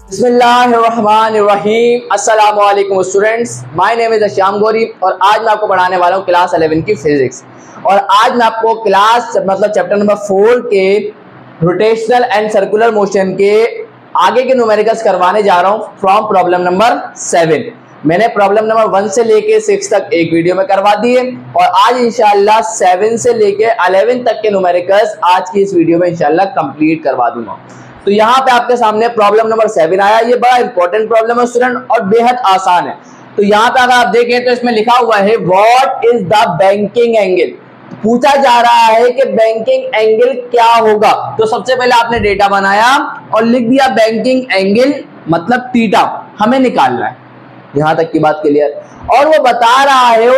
बिस्मिल्लाहिर्रहमानिर्रहीम। अस्सलामु अलैकुम students, my name is Shyam Gauri और आज मैं आपको पढ़ाने वाला हूँ क्लास 11 की फिजिक्स। और आज मैं आपको क्लास चैप्टर नंबर 4 के रोटेशनल एंड सर्कुलर मोशन के आगे के न्यूमेरिकल्स करवाने जा रहा हूँ फ्रॉम प्रॉब्लम नंबर 7। मैंने प्रॉब्लम नंबर 1 से लेके 6 तक एक वीडियो में करवा दिए और आज इंशाल्लाह 7 से लेके 11 तक के न्यूमेरिकल्स आज की इस वीडियो में इंशाल्लाह कंप्लीट करवा दूंगा। तो यहाँ पे आपके सामने प्रॉब्लम नंबर 7 आया। ये बड़ा इंपॉर्टेंट प्रॉब्लम है स्टूडेंट और बेहद आसान है। तो यहाँ पे अगर आप देखें तो इसमें लिखा हुआ है what is the banking angle. पूछा जा रहा है कि बैंकिंग एंगल क्या होगा। तो सबसे पहले आपने डेटा बनाया और लिख दिया बैंकिंग एंगल मतलब थीटा हमें निकालना है। यहां तक की बात क्लियर। और वो बता रहा है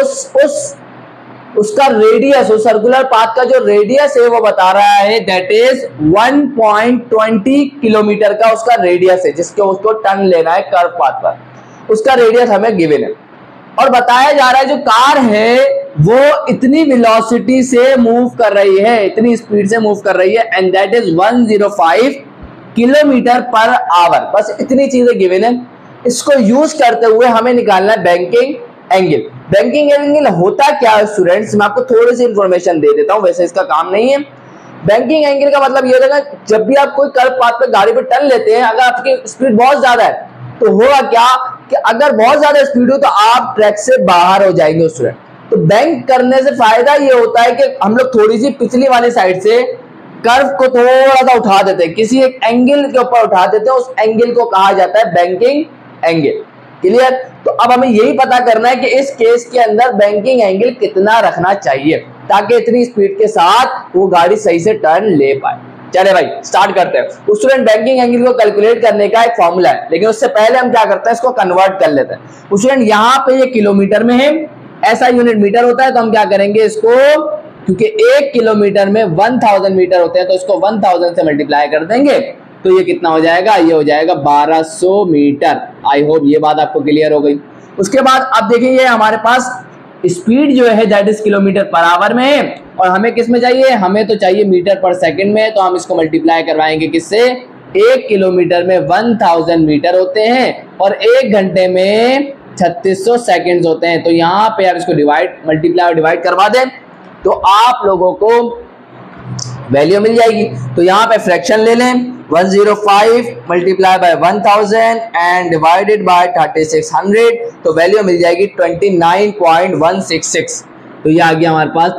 उसका रेडियस, उस सर्कुलर पाथ का जो रेडियस है वो बता रहा है दैट इज 1.20 किलोमीटर का उसका रेडियस है, जिसके उसको टर्न लेना है कर्व पाथ पर। उसका रेडियस हमें गिवन है और बताया जा रहा है जो कार है वो इतनी वेलोसिटी से मूव कर रही है, इतनी स्पीड से मूव कर रही है and that is 105 kilometre per hour. बस इतनी चीजें गिवन है। इसको यूज करते हुए हमें निकालना है बैंकिंग एंगल। बैंकिंग एंगल होता क्या है स्टूडेंट्स, मैं आपको थोड़ी सी इंफॉर्मेशन दे देता हूं, वैसे इसका काम नहीं है। बैंकिंग एंगल का मतलब ये होगा जब भी आप कोई कर्व पाथ पे गाड़ी पे टर्न लेते हैं, अगर आपकी स्पीड बहुत ज्यादा है तो होगा क्या कि अगर बहुत ज्यादा स्पीड हो तो आप ट्रैक से बाहर हो जाएंगे स्टूडेंट। तो बैंक करने से फायदा ये होता है कि हम लोग थोड़ी सी पिछली वाली साइड से कर्व को थोड़ा सा उठा देते हैं, किसी एक एंगल के ऊपर उठा देते हैं, उस एंगल को कहा जाता है बैंकिंग एंगल। क्लियर। तो अब हमें यही पता करना है कि इस केस के अंदर बैंकिंग एंगल कितना रखना चाहिए ताकि इतनी स्पीड के साथ वो गाड़ी सही से टर्न ले पाए। चले भाई स्टार्ट करते हैं। स्टूडेंट बैंकिंग एंगल को कैलकुलेट करने का एक फॉर्मूला है, लेकिन उससे पहले हम क्या करते हैं इसको कन्वर्ट कर लेते हैं। स्टूडेंट यहाँ पे ये किलोमीटर में है, ऐसा यूनिट मीटर होता है, तो हम क्या करेंगे इसको, क्योंकि 1 किलोमीटर में 1000 मीटर होते हैं तो इसको 1000 से मल्टीप्लाई कर देंगे तो ये कितना हो जाएगा, ये हो जाएगा 1200 मीटर। आई होप ये बात आपको क्लियर हो गई। उसके बाद अब देखिए ये हमारे पास स्पीड जो है that is kilometre per hour में है और हमें किस में चाहिए, हमें तो चाहिए मीटर पर सेकंड में। तो हम इसको मल्टीप्लाई करवाएंगे किससे, 1 किलोमीटर में 1000 मीटर होते हैं और 1 घंटे में 3600 सेकंड्स होते हैं। तो यहाँ पे आप इसको मल्टीप्लाई और डिवाइड करवा दें तो आप लोगों को वैल्यू मिल जाएगी। तो यहाँ पे फ्रैक्शन ले लें, 105 multiply by 1000 and divided by 3600, तो वैल्यू मिल जाएगी 29.166। तो ये आ गया हमारे पास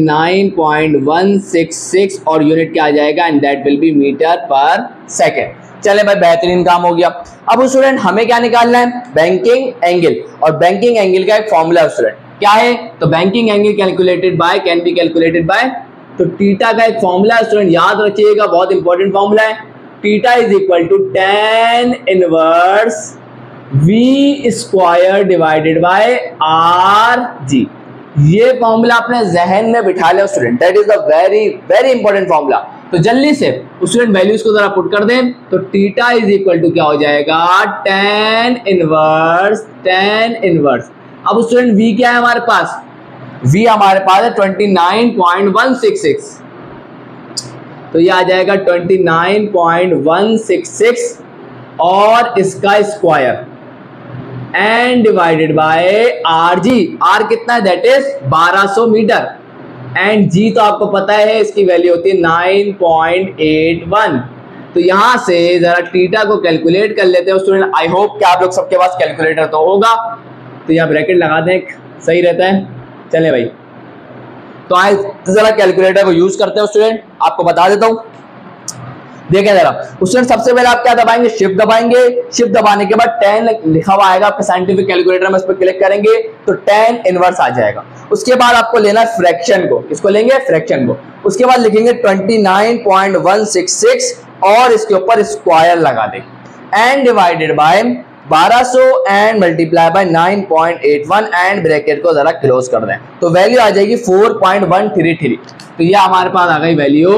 29.166 और यूनिट क्या आ जाएगा, and that will be metre per second. चले भाई बेहतरीन काम हो गया। अब स्टूडेंट हमें क्या निकालना है, बैंकिंग एंगल। और बैंकिंग एंगल का एक फॉर्मूला स्टूडेंट क्या है, तो banking angle calculated by can be calculated by, तो थीटा का एक फॉर्मूला स्टूडेंट याद रखिएगा, बहुत इंपॉर्टेंट फॉर्मूला है। Theta is equal to tan inverse v square divided by R G. ये फॉर्मूला अपने जहन में बिठा लिया student, that is the very very important formula. तो जल्दी से स्टूडेंट वैल्यूज को जरा पुट कर दें तो थीटा इज इक्वल टू क्या हो जाएगा, tan इनवर्स। अब स्टूडेंट v क्या है हमारे पास, v हमारे पास है 29.166, तो ये आ जाएगा 29.166 और इसका square and divided by R G. R कितना है, that is 1200 metre and G तो आपको पता है इसकी वैल्यू होती है 9.81। तो यहां से जरा थीटा को कैलकुलेट कर लेते हैं स्टूडेंट। आई होप कि आप लोग सबके पास कैलकुलेटर तो होगा, तो यहाँ ब्रैकेट लगा दें, सही रहता है। चले भाई तो आज जरा कैलकुलेटर को यूज करते हैं स्टूडेंट, आपको बता देता हूं। देखें जरा स्टूडेंट, सबसे पहले आप क्या दबाएंगे, शिफ्ट दबाएंगे। शिफ्ट दबाने के बाद tan लिखा हुआ आएगा आपके साइंटिफिक कैलकुलेटर में, उस पर क्लिक करेंगे तो tan इनवर्स आ जाएगा। उसके बाद आपको लेना फ्रैक्शन को, किसको लेंगे, फ्रैक्शन को। उसके बाद लिखेंगे 29.166 और इसके ऊपर स्क्वायर लगा दें and divided by 1200 and multiply by 9.81 and bracket को जरा क्लोज कर दें तो वैल्यू आ जाएगी 4.133। तो ये हमारे पास आ गई वैल्यू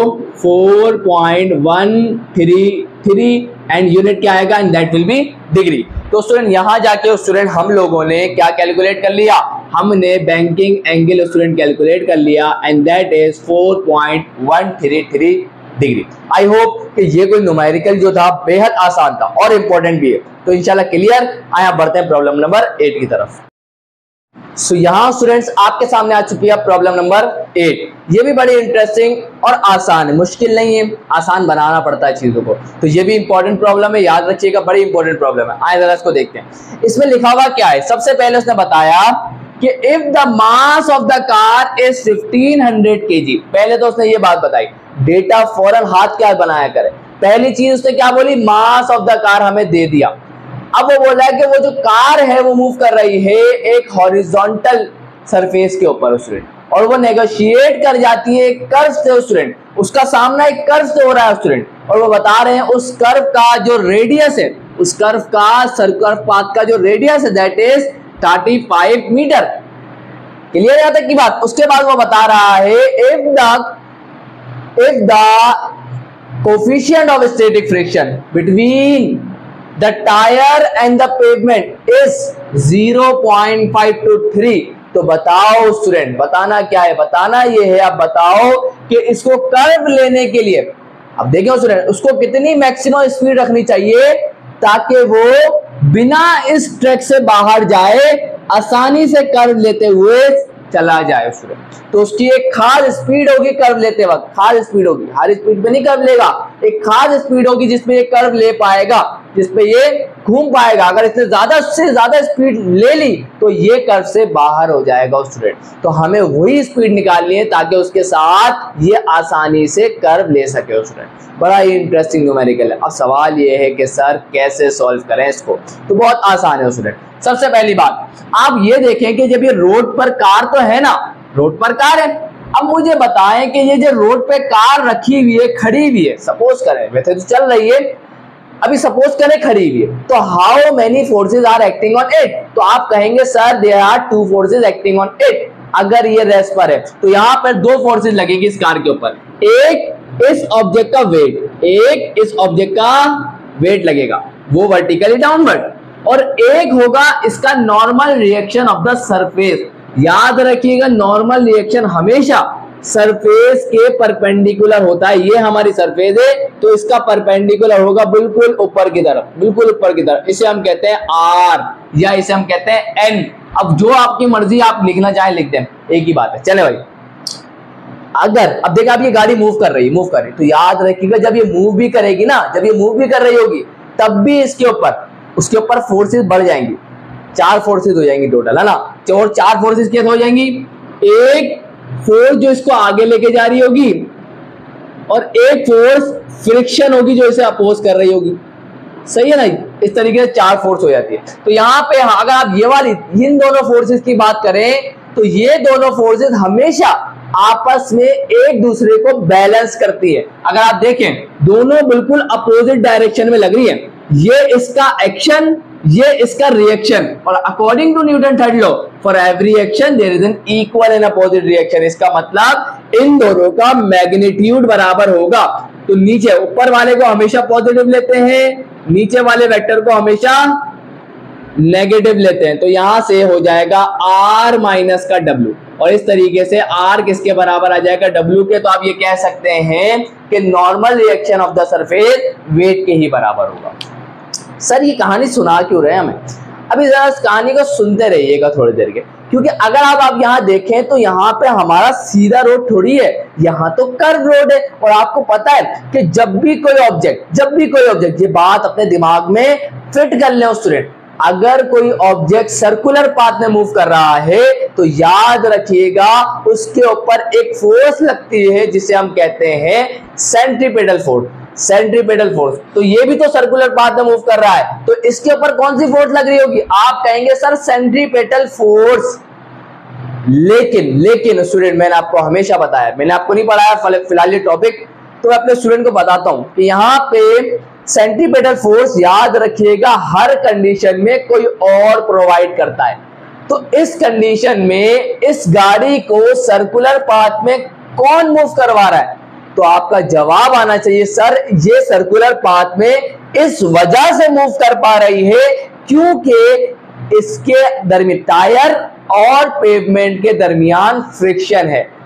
4.133 एंड यूनिट क्या आएगा, and that will be degree. तो स्टूडेंट यहां जाके स्टूडेंट हम लोगों ने क्या कैलकुलेट कर लिया, हमने बैंकिंग एंगल स्टूडेंट कैलकुलेट कर लिया and that is 4.133 degree. I hope कि ये कोई न्यूमेरिकल जो था बेहद आसान था और इंपॉर्टेंट भी है। तो इंशाल्लाह क्लियर। आया बढ़ते हैं प्रॉब्लम नंबर 8 की तरफ। सो यहाँ स्टूडेंट्स आपके सामने आ चुकी है प्रॉब्लम नंबर 8। ये भी बड़ी इंटरेस्टिंग और आसान है, मुश्किल नहीं है, आसान बनाना पड़ता है चीजों को। तो ये भी इंपॉर्टेंट प्रॉब्लम है, याद रखिएगा, बड़ी इंपॉर्टेंट प्रॉब्लम है। आइए जरा इसको देखते हैं। इसमें लिखा हुआ क्या है। सबसे पहले उसने बताया कि if the mass of the car is 1500 kg। पहले तो उसने ये बात बताई, डेटा फौरन हाथ क्या बनाया करे। पहली चीज उसने क्या बोली, मास ऑफ द कार हमें दे दिया। अब वो बोला है कि वो जो कार है वो मूव कर रही है एक हॉरिजॉन्टल सरफेस के ऊपर स्टूडेंट, और वो नेगोशिएट कर जाती है एक कर्व से स्टूडेंट। उसका सामना एक कर्व से हो रहा है स्टूडेंट, और वो बता रहे हैं उस कर्व का जो रेडियस है, उस कर्व का सर्कुलर पाथ का जो रेडियस है दैट इज 35 मीटर। क्लियर है तक की बात। उसके बाद वो बता रहा है if the coefficient of static friction between the tire and the pavement is 0.5 to 3। तो बताओ स्टूडेंट, बताना क्या है, बताना ये है। आप बताओ कि इसको कर्व लेने के लिए, अब देखें स्टूडेंट, उसको कितनी मैक्सिमम स्पीड रखनी चाहिए ताकि वो बिना इस ट्रैक से बाहर जाए, आसानी से कर्व लेते हुए चला जाए स्टूडेंट। तो उसकी एक खास स्पीड होगी कर्व लेते वक्त, खास स्पीड होगी, हर स्पीड पे नहीं कर्व लेगा, एक खास स्पीड होगी जिसमें ये कर्व ले पाएगा, जिसपे ये घूम पाएगा। अगर इसने ज्यादा से ज्यादा स्पीड ले ली तो ये कर्व से बाहर हो जाएगा स्टूडेंट। तो हमें वही स्पीड निकालनी है ताकि उसके साथ ये आसानी से कर्व ले सके स्टूडेंट। बड़ा ही इंटरेस्टिंग न्यूमेरिकल है। अब सवाल ये है कि सर कैसे सॉल्व करें इसको। तो बहुत आसान है स्टूडेंट। सबसे पहली बात आप ये देखें कि जब ये रोड पर कार तो है ना, रोड पर कार है। अब मुझे बताएं कि ये जो रोड पे कार रखी हुई है, खड़ी हुई है, सपोज करें, वैसे तो चल रही है, अभी सपोज करें खड़ी हुई है, तो how many forces are acting on it. तो आप कहेंगे sir there are 2 forces acting on it. अगर ये रेस्ट पर है तो यहाँ पर 2 फोर्सेज लगेगी इस कार के ऊपर, एक इस ऑब्जेक्ट का वेट, एक इस ऑब्जेक्ट का वेट लगेगा, वो वर्टिकली डाउनवर्ड, और एक होगा इसका normal reaction of the surface. याद रखिएगा नॉर्मल रिएक्शन हमेशा सरफेस के परपेंडिकुलर होता है। ये हमारी सरफेस है तो इसका परपेंडिकुलर होगा बिल्कुल ऊपर की तरफ, बिल्कुल ऊपर की तरफ। इसे हम कहते हैं आर या इसे हम कहते हैं एन। अब जो आपकी मर्जी आप लिखना चाहे लिख दें, एक ही बात है। चले भाई, अगर अब देखा आप ये गाड़ी मूव कर रही है, तो याद रखिएगा जब ये मूव भी करेगी ना, जब ये मूव भी कर रही होगी तब भी उसके ऊपर फोर्सेस बढ़ जाएंगी। 4 फोर्सेस हो जाएंगी टोटल, है ना। और 4 फोर्सेस कैसे हो जाएंगी, एक फोर्स जो इसको आगे लेके जा रही होगी और एक फोर्स फ्रिक्शन होगी जो इसे अपोज कर रही होगी। सही है ना, इस तरीके से 4 फोर्स हो जाती है। तो यहाँ पे अगर आप ये वाली इन दोनों फोर्सेस की बात करें तो ये दोनों फोर्सेस हमेशा आपस में एक दूसरे को बैलेंस करती है। अगर आप देखें दोनों बिल्कुल अपोजिट डायरेक्शन में लग रही है, ये इसका एक्शन, ये इसका रिएक्शन, और according to Newton third law for every action there is an equal and opposite reaction. इसका मतलब इन दोनों का मैग्नीट्यूड बराबर होगा। तो नीचे ऊपर वाले को हमेशा पॉजिटिव लेते हैं, नीचे वाले वेक्टर को हमेशा नेगेटिव लेते हैं। तो यहां से हो जाएगा r माइनस का w, और इस तरीके से r किसके बराबर आ जाएगा, w के। तो आप ये कह सकते हैं कि normal reaction of the surface weight के ही बराबर होगा। सर ये कहानी सुना क्यों रहे हमें, अभी जरा इस कहानी को सुनते रहिएगा थोड़ी देर के, क्योंकि अगर आप यहाँ देखें तो यहाँ पे हमारा सीधा रोड थोड़ी है, यहाँ तो कर्व रोड है। और आपको पता है कि जब भी कोई ऑब्जेक्ट, ये बात अपने दिमाग में फिट कर ले स्टूडेंट, अगर कोई ऑब्जेक्ट सर्कुलर पाथ में मूव कर रहा है तो याद रखिएगा उसके ऊपर एक फोर्स लगती है जिसे हम कहते हैं सेंट्रीपेटल फोर्स। तो ये भी तो सर्कुलर पाथ में मूव कर रहा है, तो इसके ऊपर कौन सी फोर्स लग रही होगी, आप कहेंगे सर सेंट्रीपेटल फोर्स। लेकिन स्टूडेंट मैंने आपको हमेशा बताया, मैंने आपको नहीं पढ़ाया फिलहाल ये टॉपिक, तो मैं अपने स्टूडेंट को बताता हूं कि यहाँ पे सेंट्रीपेटल फोर्स याद रखिएगा हर कंडीशन में कोई और प्रोवाइड करता है। तो इस कंडीशन में इस गाड़ी को सर्कुलर पाथ में कौन मूव करवा रहा है, तो आपका जवाब आना चाहिए सर ये सर्कुलर पाथ में इस वजह से मूव कर पा रही है क्योंकि इसके दरमियान टायर और पेवमेंट के दरमियान फ्रिक्शन है।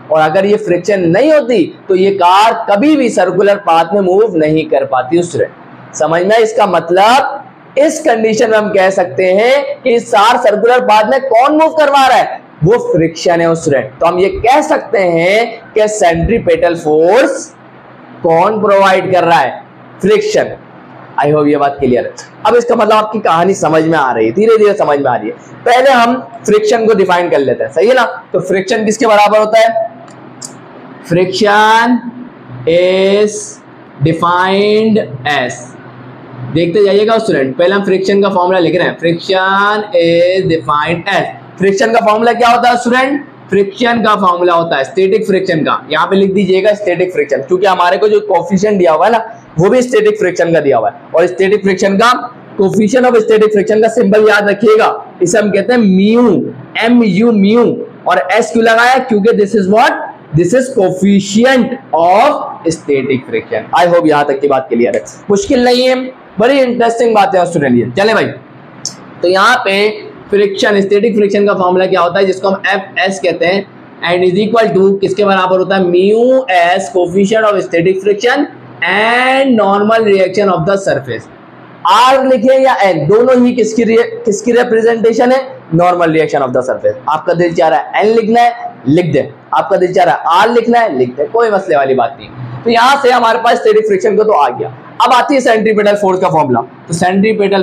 और अगर ये फ्रिक्शन नहीं होती तो ये कार कभी भी सर्कुलर पाथ में मूव नहीं कर पाती स्टूडेंट। समझ में? इसका मतलब इस कंडीशन में हम कह सकते हैं कि इस सर्कुलर पाथ में कौन मूव करवा रहा है, वो फ्रिक्शन है स्टूडेंट। तो हम ये कह सकते हैं कि सेंट्रीपेटल फोर्स कौन प्रोवाइड कर रहा है, फ्रिक्शन। आई होप ये बात क्लियर है। अब इसका मतलब आपकी कहानी समझ में आ रही है, धीरे धीरे समझ में आ रही है। पहले हम फ्रिक्शन को डिफाइन कर लेते हैं, सही है ना। तो फ्रिक्शन किसके बराबर होता है, फ्रिक्शन इज डिफाइंड एज, देखते जाइएगा स्टूडेंट। पहले हम फ्रिक्शन का फॉर्मूला लिख रहे हैं, friction is defined as. Friction का फॉर्मूला क्या होता है स्टूडेंट, फ्रिक्शन का फॉर्मूला होता है स्टैटिक फ्रिक्शन का, यहाँ पे लिख दीजिएगा स्टैटिक फ्रिक्शन, क्योंकि हमारे को जो कोफिशिएंट दिया हुआ है ना वो भी स्टैटिक फ्रिक्शन का दिया हुआ है। और स्टैटिक फ्रिक्शन का कोफिशिएंट ऑफ स्टैटिक फ्रिक्शन का सिंबल याद रखिएगा, इसे हम कहते हैं म्यू, MU म्यू। और एस क्यों लगाया, क्योंकि this is what, this is coefficient of static friction. I hope यहां तक की बात क्लियर है, मुश्किल नहीं है, बड़ी इंटरेस्टिंग बात है स्टूडेंट ये। चले भाई, तो यहाँ पे फ्रिक्शन, स्टैटिक फ्रिक्शन का फॉर्मूला क्या होता है, जिसको हम FS कहते हैं, एंड इज इक्वल टू किसके बराबर होता है, mu S coefficient of static friction and normal reaction of the surface. R लिखे या N, दोनों ही किसकी रिप्रेजेंटेशन है, normal reaction of the surface. आपका दिल चाह रहा है N लिखना है, लिख दे। आपका दिल चाह रहा है R लिखना है, लिख दे, कोई मसले वाली बात नहीं। तो यहां से हमारे पास स्टैटिक फ्रिक्शन को तो आ गया। अब आती है सेंट्रीपेटल फोर्स का फॉर्मूला। तो centripetal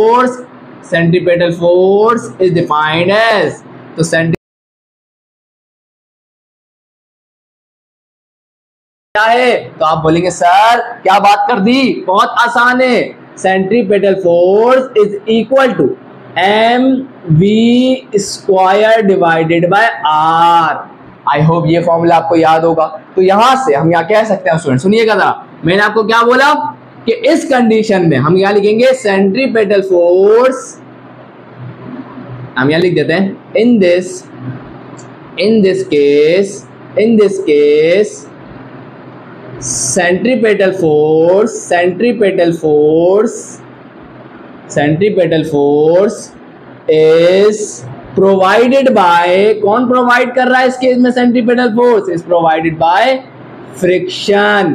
force is defined as, तो क्या है, तो आप बोलेंगे सर क्या बात कर दी, बहुत आसान है। Centripetal force is equal to mv square divided by r। I hope ये फॉर्मूला आपको याद होगा। तो यहां से हम यहाँ कह सकते हैं स्टूडेंट, सुनिएगा जरा, मैंने आपको क्या बोला कि इस कंडीशन में हम यहाँ लिखेंगे सेंट्रीपेटल फोर्स, हम यहाँ लिख देते हैं in this case centripetal force is provided by, कौन प्रोवाइड कर रहा है इस केस में, centripetal force is provided by friction,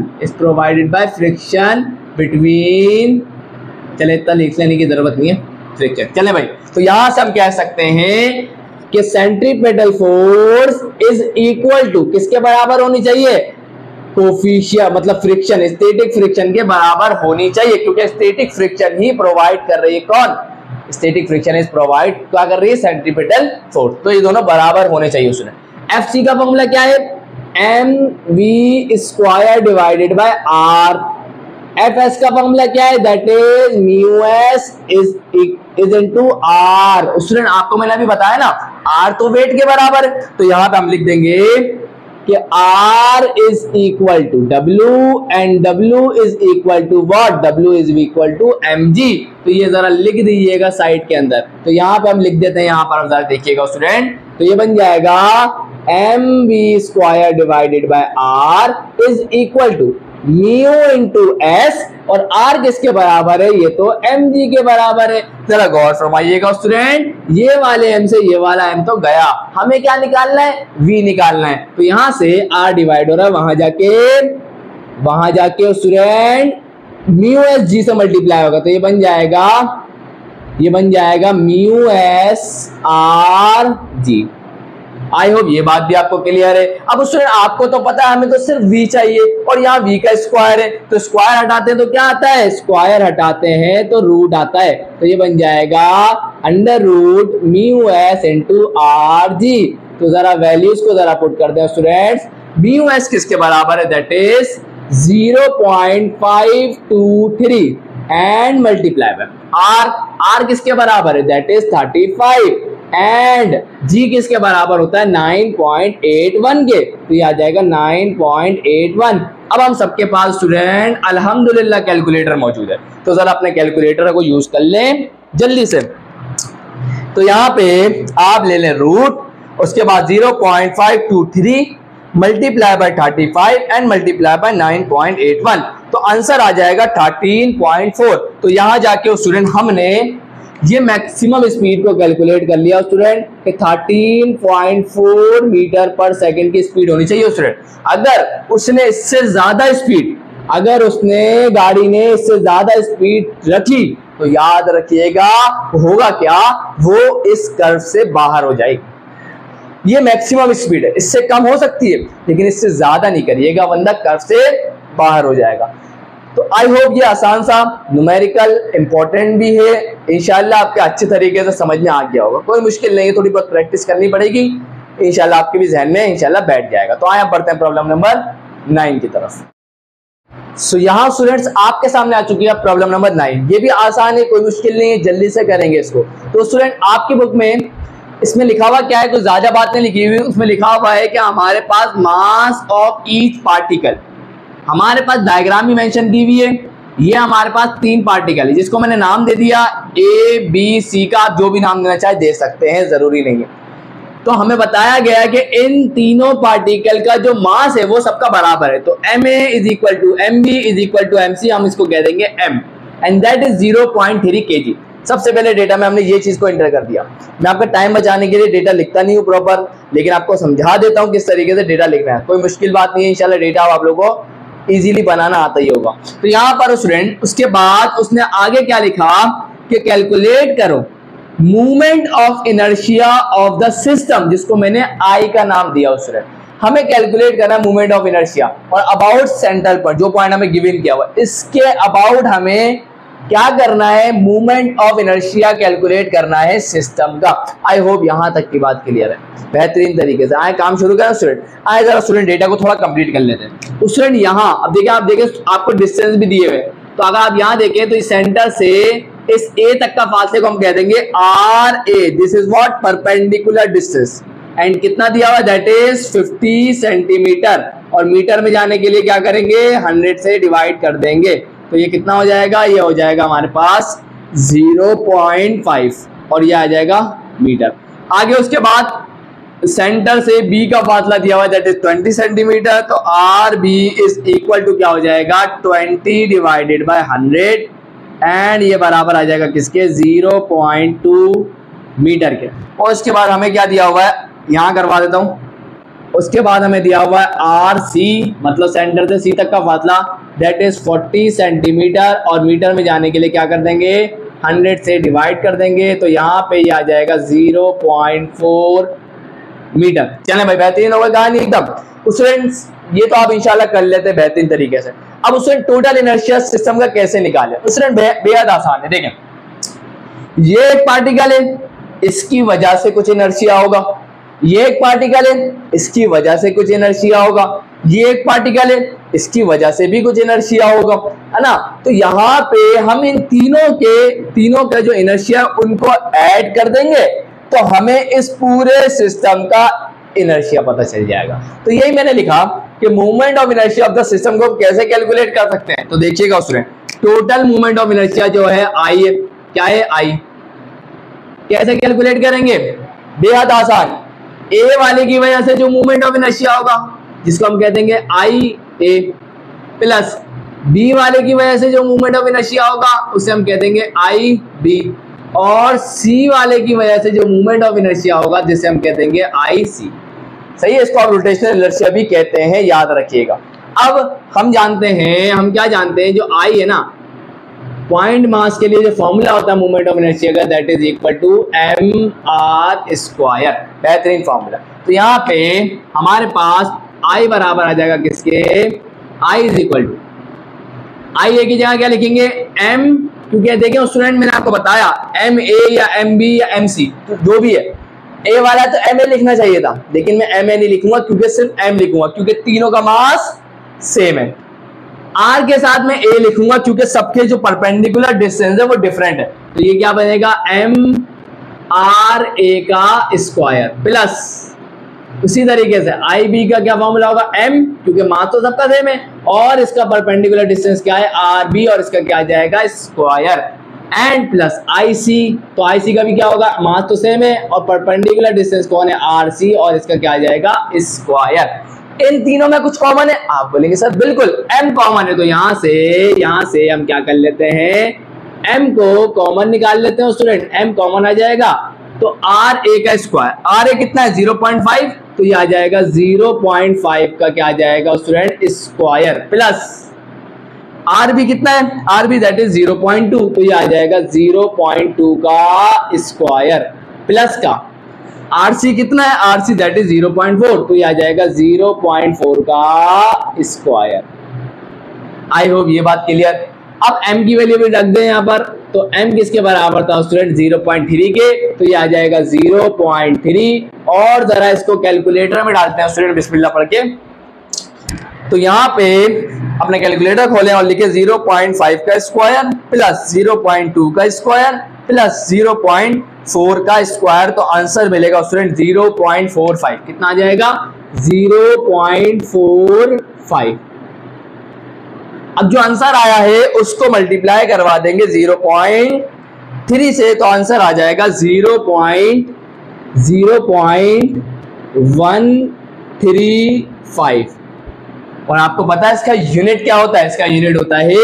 between, चले इतना लिख लेने की जरूरत नहीं है, फ्रिक्शन। चले भाई, तो यहां से हम कह सकते हैं कि centripetal force is equal to किसके बराबर होनी चाहिए, कोफिशिएंट, मतलब फ्रिक्शन, स्टैटिक फ्रिक्शन के बराबर होनी चाहिए, क्योंकि स्टैटिक फ्रिक्शन ही प्रोवाइड कर रही है, कौन, स्टैटिक फ्रिक्शन इज प्रोवाइड क्या कर रही है, सेंट्रीपेटल फोर्स। तो ये दोनों बराबर होने चाहिए उसमें। FC का फॉर्मूला क्या है, mv square divided by r। FS का फॉर्मूला क्या है, that is mu S is into r। Student आपको मैंने अभी बताया ना, r तो वेट के बराबर है, तो यहां पे हम लिख देंगे कि R is equal to W and W is equal to what, W is equal to mg। तो ये जरा लिख दीजिएगा साइड के अंदर। तो यहाँ पे हम लिख देते हैं, यहाँ पर आप जरा देखिएगा स्टूडेंट, तो ये बन जाएगा mv square divided by R is equal to mu into S, और R किसके बराबर है, ये तो mg के बराबर है। जरा गौर फरमाइएगा स्टूडेंट, ये वाले m से ये वाला m तो गया, हमें क्या निकालना है, v निकालना है। तो यहां से R डिवाइड हो रहा है, वहां जाके स्टूडेंट म्यू एस g से मल्टीप्लाई होगा, तो ये बन जाएगा mu S R G. I hope ये बात भी आपको क्लियर है। अब स्टूडेंट आपको तो पता है हमें तो सिर्फ v चाहिए, और यहाँ v का स्क्वायर है, तो स्क्वायर हटाते हैं तो क्या आता है, स्क्वायर हटाते हैं तो रूट आता है। तो ये बन जाएगा under root mu S into R G. तो जरा वैल्यूज को जरा पुट करते हैं स्टूडेंट्स, म्यू एस किसके बराबर है, that is 0.523 and multiply by r किसके बराबर है, दैट इज 35 एंड g किसके बराबर होता है, 9.81 के। तो ये आ जाएगा 9.81। अब हम सबके पास स्टूडेंट अल्हम्दुलिल्लाह कैलकुलेटर मौजूद है, तो जरा अपने कैलकुलेटर को यूज कर लें जल्दी से। तो यहाँ पे आप ले लें रूट, उसके बाद 0.523 multiply by 35 and multiply by 9.81, तो आंसर आ जाएगा 13.4। तो यहां जाके स्टूडेंट हमने ये मैक्सिमम स्पीड को कैलकुलेट कर लिया स्टूडेंट कि 13.4 मीटर पर सेकंड की स्पीड होनी चाहिए स्टूडेंट। अगर उसने इससे ज्यादा स्पीड, अगर उसने गाड़ी ने इससे ज्यादा स्पीड रखी तो याद रखिएगा होगा क्या, वो इस कर्व से बाहर हो जाएगी। ये मैक्सिमम स्पीड है, इससे कम हो सकती है लेकिन इससे ज्यादा नहीं करिएगा वरना कर्व से बाहर हो जाएगा। तो आई होप ये आसान सा न्यूमेरिकल इंपॉर्टेंट भी है, इंशाल्लाह आपके अच्छे तरीके से समझ में आ गया होगा। कोई मुश्किल नहीं है, थोड़ी बहुत प्रैक्टिस करनी पड़ेगी, इंशाल्लाह आपके भी जहन में इंशाल्लाह बैठ जाएगा। तो आए हम बढ़ते हैं प्रॉब्लम नंबर 9 की तरफ। सो यहाँ स्टूडेंट्स आपके सामने आ चुकी है प्रॉब्लम नंबर 9। ये भी आसान है, कोई मुश्किल नहीं है, जल्दी से करेंगे इसको। तो स्टूडेंट आपकी बुक में इसमें लिखा हुआ क्या है, कुछ ज्यादा बात नहीं लिखी हुई, उसमें लिखा हुआ है कि हमारे पास मास ऑफ ईच पार्टिकल, हमारे पास डायग्राम भी मेंशन की हुई है। ये हमारे पास 3 पार्टिकल है जिसको मैंने नाम दे दिया ए बी सी का, आप जो भी नाम देना चाहे दे सकते हैं, जरूरी नहीं है। तो हमें बताया गया है कि इन तीनों पार्टिकल का जो मास है वो सबका बराबर है। तो M A is equal to M B is equal to M C, हम इसको कह देंगे M, and that is 0.3 kg। सबसे पहले डेटा में हमने ये चीज को एंटर कर दिया। मैं आपका टाइम बचाने के लिए डेटा लिखता नहीं हूँ प्रॉपर, लेकिन आपको समझा देता हूँ किस तरीके से डेटा लिखना है। कोई मुश्किल बात नहीं है, इंशाल्लाह डेटा आप लोगों को इजीली बनाना आता ही होगा। तो यहाँ पर स्टूडेंट उसके बाद उसने आगे क्या लिखा कि कैलकुलेट करो movement of inertia of the system, जिसको मैंने आई का नाम दिया। उसने हमें कैलकुलेट करना मूवमेंट ऑफ इनर्शिया और अबाउट सेंटर पर जो पॉइंट हमें गिवन किया हुआ, इसके अबाउट हमें क्या करना है, मूवमेंट ऑफ इनर्शिया कैलकुलेट करना है सिस्टम का। आई होप यहां तक की बात क्लियर है बेहतरीन तरीके से। आए काम शुरू करें स्टूडेंट, आए जरा स्टूडेंट डेटा को थोड़ा कंप्लीट कर लेते हैं। तो स्टूडेंट यहाँ अब देखिए, आप देखें आपको डिस्टेंस भी दिए हुए, तो अगर आप यहाँ देखें तो इस सेंटर से इस ए तक का फासले को हम कह देंगे R A, this is what perpendicular distance, and कितना दिया हुआ दैट इज 50 सेंटीमीटर, और मीटर में जाने के लिए क्या करेंगे 100 से डिवाइड कर देंगे। तो ये कितना हो जाएगा, ये हो जाएगा हमारे पास 0.5 और ये आ जाएगा मीटर। आगे उसके बाद सेंटर से बी का फासला दिया हुआ दैट इज 20 सेंटीमीटर, तो R B is equal to क्या हो जाएगा 20 डिवाइडेड बाय 100, एंड ये बराबर आ जाएगा किसके 0.2 मीटर के। और उसके बाद हमें क्या दिया हुआ है, यहाँ करवा देता हूँ। उसके बाद हमें दिया हुआ है आर सी, मतलब सेंटर से सी तक का फासला दैट इज 40 सेंटीमीटर, और मीटर में जाने के लिए क्या कर देंगे 100 से डिवाइड कर देंगे। तो यहाँ पे ये आ जाएगा 0.4 मीटर। चलें भाई, बेहतरीन होगा कहानी एकदम। स्टूडेंट्स ये तो आप इंशाल्लाह कर लेते हैं बेहतरीन तरीके से। अब उसने टोटल इनर्शिया सिस्टम का कैसे निकाले, स्टूडेंट बेहद आसान है। देखें ये एक पार्टिकल है, इसकी वजह से कुछ इनर्शिया होगा, ये एक पार्टिकल है, इसकी वजह से कुछ इनर्शिया होगा, ये एक पार्टिकल है, इसकी वजह से भी कुछ इनर्शिया होगा, है ना। तो यहाँ पे हम इन तीनों का जो इनर्शिया उनको ऐड कर देंगे तो हमें इस पूरे सिस्टम का इनर्शिया पता चल जाएगा। तो यही मैंने लिखा कि movement of inertia of the system को कैसे कैलकुलेट कर सकते हैं। तो देखिएगा student, total movement of inertia जो है आई है, क्या है आई, कैसे कैलकुलेट करेंगे, बेहद आसान। ए वाले की वजह से जो मूवमेंट ऑफ इनर्शिया होगा जिसको हम कह देंगे आई ए, प्लस बी वाले की वजह से जो मूवमेंट ऑफ इनर्शिया होगा उसे हम कह देंगे आई बी, और सी वाले की वजह से जो मूवमेंट ऑफ इनर्शिया होगा जिसे हम कह देंगे आई सी। सही है, इसको आप रोटेशनल इनर्शिया भी कहते हैं, याद रखिएगा। अब हम जानते हैं, हम क्या जानते हैं, जो आई है ना पॉइंट मास के लिए जो फॉर्मूला होता है मूवमेंट ऑफ इनर्शिया का that is equal to mr²। बेहतरीन फॉर्मूला। तो यहाँ पे हमारे पास आई बराबर आ जाएगा किसके, I is equal to, I A की जगह क्या लिखेंगे m, क्योंकि देखिए स्टूडेंट मैंने आपको बताया एम ए या एम बी या एम सी तो जो भी है, ए वाला तो एम ए लिखना चाहिए था, लेकिन मैं एम ए नहीं लिखूंगा क्योंकि सिर्फ एम लिखूंगा क्योंकि तीनों का मास सेम है। आर के साथ में ए लिखूंगा क्योंकि सबके जो परपेंडिकुलर डिस्टेंस है वो डिफरेंट है। तो ये क्या बनेगा एम आर ए का स्क्वायर, प्लस उसी तरीके से आई बी का क्या फॉर्मूला होगा एम, क्योंकि मास तो सबका सेम है, और इसका परपेंडिकुलर डिस्टेंस क्या है आर बी, और इसका क्या आ जाएगा square, and plus I C. तो आई सी का भी क्या होगा, मास तो सेम है और परपेंडिकुलर डिस्टेंस कौन है आर सी, और इसका क्या आ जाएगा स्क्वायर। इन तीनों में कुछ कॉमन है, आप बोलेंगे सर बिल्कुल एम कॉमन है, तो यहां से हम क्या कर लेते हैं m को कॉमन निकाल लेते हैं स्टूडेंट, m कॉमन आ जाएगा तो r a का स्क्वायर, r a कितना है 0.5, तो ये आ जाएगा 0.5 का क्या आ जाएगा स्टूडेंट स्क्वायर, प्लस r भी कितना है, r भी दैट इज 0.2, तो ये आ जाएगा 0.2 का स्क्वायर, प्लस का rc कितना है, rc दैट इज 0.4, तो ये आ जाएगा 0.4 का स्क्वायर। आई होप ये बात क्लियर। अब m की वैल्यू भी रख दें यहाँ पर, तो m किसके बराबर था स्टूडेंट 0.3 के, तो ये आ जाएगा 0.3, और जरा इसको कैलकुलेटर में डालते हैं स्टूडेंट बिस्मिल्लाह पढ़ के। तो यहाँ पे अपने कैलकुलेटर खोलें और लिखे 0.5 का स्क्वायर प्लस 0.2 का स्क्वायर प्लस 0.4 का स्क्वायर, तो आंसर मिलेगा स्टूडेंट 0.45। कितना आ जाएगा 0.45। अब जो आंसर आया है उसको मल्टीप्लाई करवा देंगे 0.3 से, तो आंसर आ जाएगा 0.135। और आपको पता है इसका यूनिट क्या होता है, इसका यूनिट होता है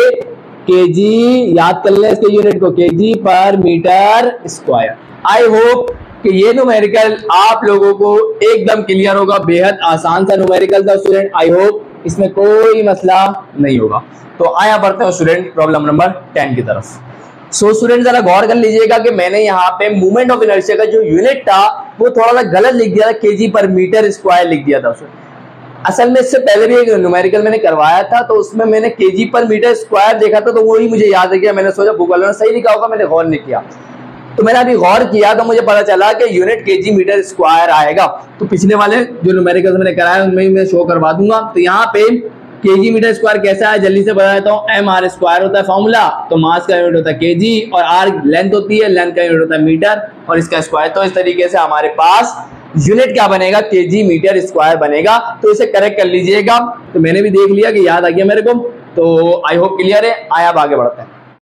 केजी, याद कर लें इसके यूनिट को, केजी पर मीटर स्क्वायर। आई होप कि ये न्यूमेरिकल आप लोगों को एकदम क्लियर होगा, बेहद आसान सा न्यूमेरिकल था स्टूडेंट। आई होप इसमें कोई मसला नहीं होगा। तो आया बढ़ते हैं स्टूडेंट प्रॉब्लम नंबर 10 की तरफ। सो स्टूडेंट जरा गौर कर लीजिएगा कि मैंने यहाँ पे मूवमेंट ऑफ इनर्शिया का जो यूनिट था वो थोड़ा सा गलत लिख दिया था, केजी पर मीटर स्क्वायर लिख दिया था। असल में इससे पहले भी एक न्यूमेरिकल मैंने करवाया था, तो उसमें मैंने केजी पर मीटर स्क्वायर देखा था, तो वही मुझे याद है कि मैंने सोचा बुक वालों ने सही लिखा होगा, मैंने गौर नहीं किया। तो मैंने अभी गौर किया तो मुझे पता चला कि यूनिट केजी मीटर स्क्वायर आएगा। तो पिछले वाले जो न्यूमेरिकल मैंने कराया उनमें मैं शो करवा दूंगा। तो यहाँ पे केजी मीटर स्क्वायर कैसा है जल्दी से बता देता हूँ। एम आर स्क्वायर होता है फॉर्मूला, तो मास का यूनिट होता है केजी, और आर लेंथ होती है, लेंथ का यूनिट होता है मीटर, और इसका स्क्वायर। तो इस तरीके से हमारे पास यूनिट क्या बनेगा, केजी मीटर स्क्वायर बनेगा। तो इसे करेक्ट कर लीजिएगा। तो मैंने भी देख लिया कि याद आ गया मेरे को, तो आई होप क्लियर है। आया अब आगे बढ़ते हैं।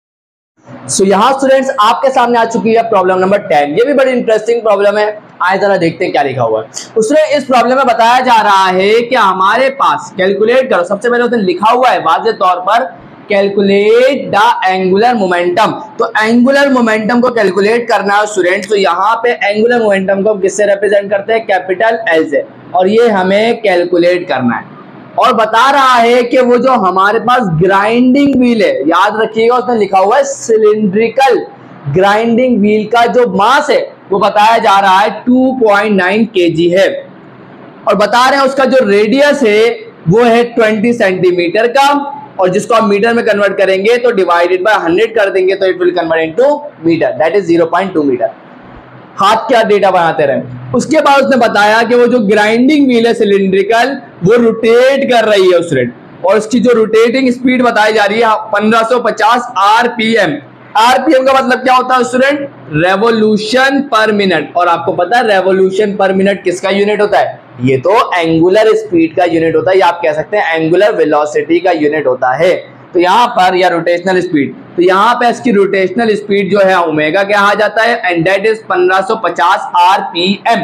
सो यहाँ स्टूडेंट्स आपके सामने आ चुकी है प्रॉब्लम नंबर 10। ये भी बड़ी इंटरेस्टिंग प्रॉब्लम है। आए जरा देखते हैं क्या लिखा हुआ है। उसमें इस प्रॉब्लम में बताया जा रहा है कि हमारे पास कैलकुलेट करो, सबसे पहले उसने लिखा हुआ है वाज़ेह तौर पर कैलकुलेट द एंगुलर मोमेंटम। तो एंगुलर मोमेंटम को कैलकुलेट करना है स्टूडेंट्स। तो यहाँ पे एंगुलर मोमेंटम को किससे रिप्रेजेंट करते हैं, कैपिटल एल से, और ये हमें कैलकुलेट करना है। और बता रहा है कि वो जो हमारे पास ग्राइंडिंग व्हील है, याद रखिएगा उसने लिखा हुआ है सिलिंड्रिकल ग्राइंडिंग व्हील का जो मास है वो बताया जा रहा है 2.9 kg है, और बता रहे हैं उसका जो रेडियस है वो है 20 सेंटीमीटर का, और जिसको आप मीटर में कन्वर्ट करेंगे तो डिवाइडेड बाय 100 कर देंगे तो it will convert into metre, that is 0.2 metre. हाथ क्या डेटा बनाते रहे। उसके बाद उसने बताया कि वो जो ग्राइंडिंग व्हील है सिलिंड्रिकल वो रोटेट कर रही है स्टूडेंट, और उसकी जो रोटेटिंग स्पीड बताई जा रही है 1550 आरपीएम। आरपीएम का मतलब क्या होता है स्टूडेंट, रेवोल्यूशन पर मिनट। और आपको पता है रेवोल्यूशन पर मिनट किसका यूनिट होता है, ये तो एंगुलर स्पीड का यूनिट होता है, या आप कह सकते हैं एंगुलर वेलोसिटी का यूनिट होता है। तो यहाँ पर या रोटेशनल स्पीड, तो यहाँ पे इसकी रोटेशनल स्पीड जो है ओमेगा क्या आ जाता है, एंड दैट इज 1550 आरपीएम।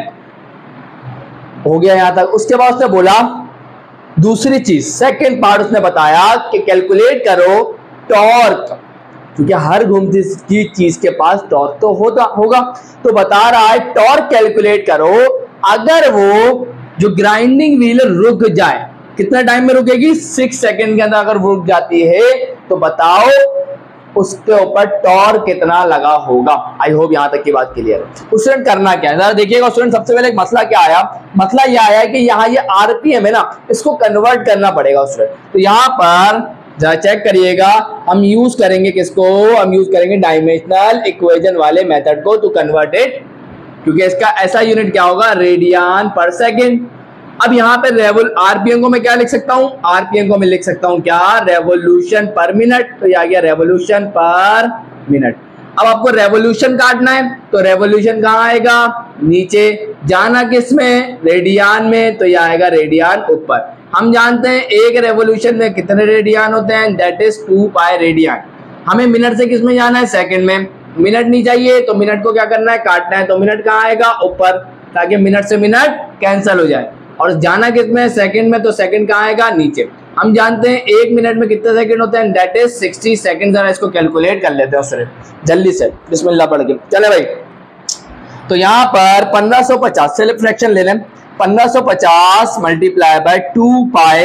हो गया यहाँ तक। उसके बाद उसने बोला दूसरी चीज, सेकंड पार्ट उसने बताया कि कैलकुलेट करो टॉर्क, क्योंकि हर घूमती की चीज के पास टॉर्क तो होगा। तो बता रहा है टॉर्क कैलकुलेट करो अगर वो जो ग्राइंडिंग व्हील रुक जाए, कितना टाइम में रुकेगी, 6 सेकंड के अंदर अगर रुक जाती है तो बताओ उसके ऊपर टॉर्क कितना लगा होगा। आई होप यहां तक की बात क्लियर है। स्टूडेंट करना क्या है जरा देखिएगा स्टूडेंट। सबसे पहले एक मसला क्या आया, मसला यह आया कि यहाँ ये आरपीएम है ना, इसको कन्वर्ट करना पड़ेगा स्टूडेंट। तो यहाँ पर जरा चेक करिएगा, हम यूज करेंगे किसको, हम यूज करेंगे डायमेंशनल इक्वेशन वाले मेथड को टू कन्वर्ट इट, क्योंकि इसका ऐसा यूनिट क्या होगा, रेडियन पर सेकेंड। अब यहाँ पे आरपीएम को मैं क्या लिख सकता हूँ, आरपीएम को मैं लिख सकता हूँ क्या, रेवोल्यूशन पर मिनट। तो ये आ गया रेवोल्यूशन पर मिनट। अब आपको रेवोल्यूशन काटना है तो रेवोल्यूशन कहाँ आएगा, नीचे, जाना किस में, रेडियन में, तो ये आएगा रेडियन ऊपर। हम जानते हैं एक रेवोल्यूशन में कितने रेडियन होते हैं, दैट इज 2 पाई रेडियन। हमें मिनट से किस में जाना है, सेकंड में। मिनट नहीं चाहिए तो मिनट को क्या करना है, काटना है। तो मिनट कहाँ आएगा, ऊपर, ताकि मिनट से मिनट कैंसिल हो जाए। और जाना किस में, सेकंड में, तो सेकंड कहाँ आएगा, नीचे। हम जानते हैं 1 मिनट में कितने सेकंड होते हैं, दैट इज 60 सेकंड। जरा इसको कैलकुलेट कर लेते हैं सिर्फ जल्दी से, बिस्मिल्लाह पढ़ के। चले भाई, तो यहाँ पर 1550 से फ्रैक्शन ले लें, 1550 multiply by 2 pi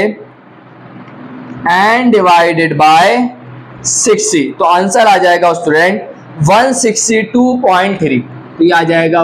and divided by 60, तो आंसर आ जाएगा स्टूडेंट 162.3। तो ये आ जाएगा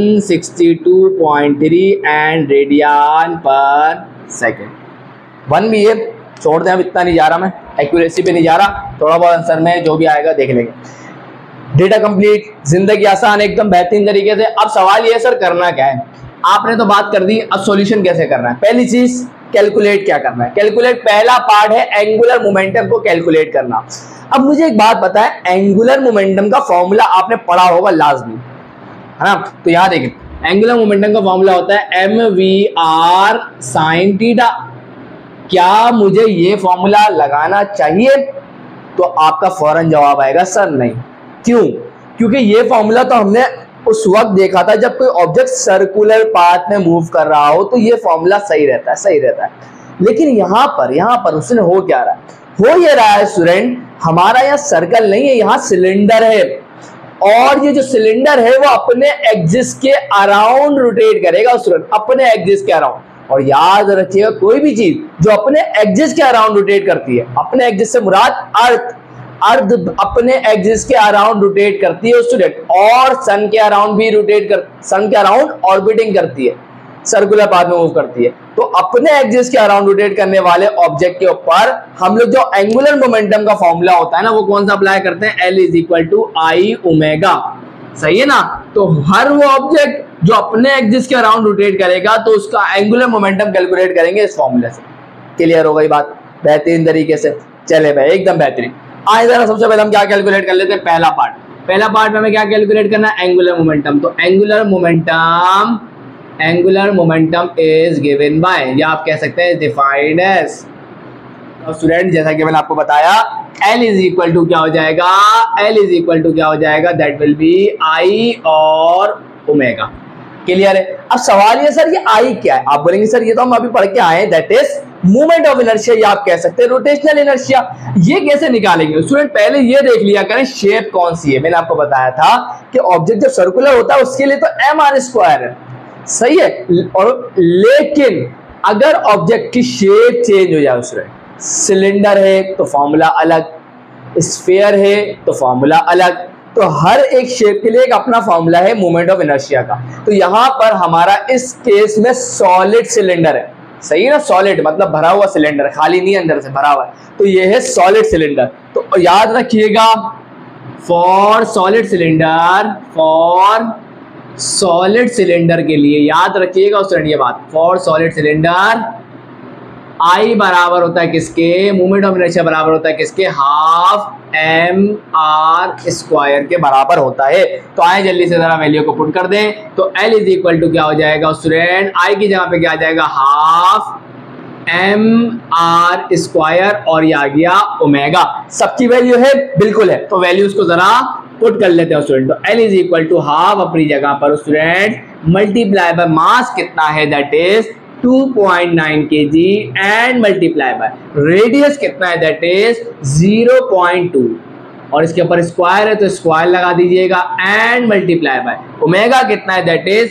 162.3 एंड रेडियन पर सेकेंड। 1 भी है, छोड़ दें, अब इतना नहीं जा रहा मैं, एक्यूरेसी पे नहीं जा रहा, थोड़ा बहुत आंसर में जो भी आएगा देख लेंगे। डेटा कंप्लीट, जिंदगी आसान, एकदम बेहतरीन तरीके से। अब सवाल ये सर करना क्या है, आपने तो बात कर दी, अब सॉल्यूशन कैसे करना है। पहली चीज कैलकुलेट क्या करना है, कैलकुलेट पहला पार्ट है एंगुलर मोमेंटम को कैलकुलेट करना। अब मुझे एक बात पता है, एंगुलर मोमेंटम का फॉर्मूला आपने पढ़ा होगा लाजमी, है ना। तो यहाँ देखिए, एंगुलर मोमेंटम का फॉर्मूला होता है mvr sin थीटा। क्या मुझे ये फॉर्मूला लगाना चाहिए? तो आपका फौरन जवाब आएगा सर नहीं। क्यों? क्योंकि ये फॉर्मूला तो हमने उस वक्त देखा था जब कोई ऑब्जेक्ट सर्कुलर पाथ में मूव कर रहा हो, तो ये फॉर्मूला सही रहता है, सही रहता है। लेकिन यहाँ पर उसने हो क्या रहा है, हो ये रहा है स्टूडेंट, हमारा यहाँ सर्कल नहीं है, यहाँ सिलेंडर है, और ये जो सिलेंडर है वो अपने एक्सिस के अराउंड रोटेट करेगा स्टूडेंट, अपने एक्सिस के अराउंड। और याद रखिएगा, कोई भी चीज जो अपने एक्सिस के अराउंड रोटेट करती है, अपने एक्सिस से मुराद अर्थ अपने एक्सिस के अराउंड रोटेट करती है स्टूडेंट, और सन के अराउंड भी सन के अराउंड ऑर्बिटिंग करती है, सर्कुलर पाथ में मूव करती है। तो अपने एक्सिस के अराउंड रोटेट करने वाले ऑब्जेक्ट के ऊपर हम लोग जो एंगुलर मोमेंटम का फॉर्मूला होता है ना, वो कौन सा अप्लाई करते हैं, L = I ओमेगा। सही है ना। तो हर वो ऑब्जेक्ट जो अपने एक्सिस के अराउंड रोटेट करेगा, तो उसका एंगुलर मोमेंटम कैलकुलेट करेंगे इस फॉर्मूले से। क्लियर हो गई बात बेहतरीन तरीके से। चले भाई, एकदम बेहतरीन। आज जरा सबसे पहले हम क्या कैलकुलेट कर लेते हैं, पहला पार्ट में हमें क्या कैलकुलेट करना है, एंगुलर मोमेंटम। तो angular momentum is given by, या आप कह सकते हैं डिफाइंड एज। स्टूडेंट जैसा कि मैंने आपको बताया, L = क्या हो जाएगा, L = क्या हो जाएगा, दैट विल बी I और ओमेगा। क्लियर है। अब सवाल ये सर, ये I क्या है? आप बोलेंगे सर ये तो हम अभी पढ़ के आए, that is movement of inertia, या आप कह सकते हैं रोटेशनल इनर्शिया। ये कैसे निकालेंगे स्टूडेंट, पहले ये देख लिया करें शेप कौन सी है। मैंने आपको बताया था कि ऑब्जेक्ट जब सर्कुलर होता है उसके लिए तो mr² है, सही है। और लेकिन अगर ऑब्जेक्ट की शेप चेंज हो जाए स्टूडेंट, सिलेंडर है तो फॉर्मूला अलग, स्फीयर है तो फॉर्मूला अलग, तो हर एक शेप के लिए एक अपना फॉर्मूला है मोमेंट ऑफ इनर्शिया का। तो यहां पर हमारा इस केस में सॉलिड सिलेंडर है, सही है ना, सॉलिड मतलब भरा हुआ सिलेंडर, खाली नहीं अंदर से भरा हुआ है, तो ये है सॉलिड सिलेंडर। तो याद रखिएगा, फॉर सॉलिड सिलेंडर के लिए याद रखिएगा उस ये बात, फॉर सॉलिड सिलेंडर I बराबर होता है किसके, मोमेंट ऑफ इनर्शिया बराबर होता है किसके, ½ mr² के बराबर होता है। तो आए जल्दी से जरा वैल्यू को पुट कर दें। तो L = क्या हो जाएगा स्टूडेंट, I की जगह पे क्या आ जाएगा, ½ mr², और ये आ गया ओमेगा। सबकी वैल्यू है, बिल्कुल है, तो वैल्यूज को जरा पुट कर लेते हैं स्टूडेंट। तो L = ½ अपनी जगह पर स्टूडेंट, मल्टीप्लाई बाय मास कितना है, that is 2.9 kg, and multiply by radius कितना है, दैट इज 0.2, और इसके ऊपर स्क्वायर है तो स्क्वायर लगा दीजिएगा, एंड मल्टीप्लाई बाय ओमेगा कितना है, दैट इज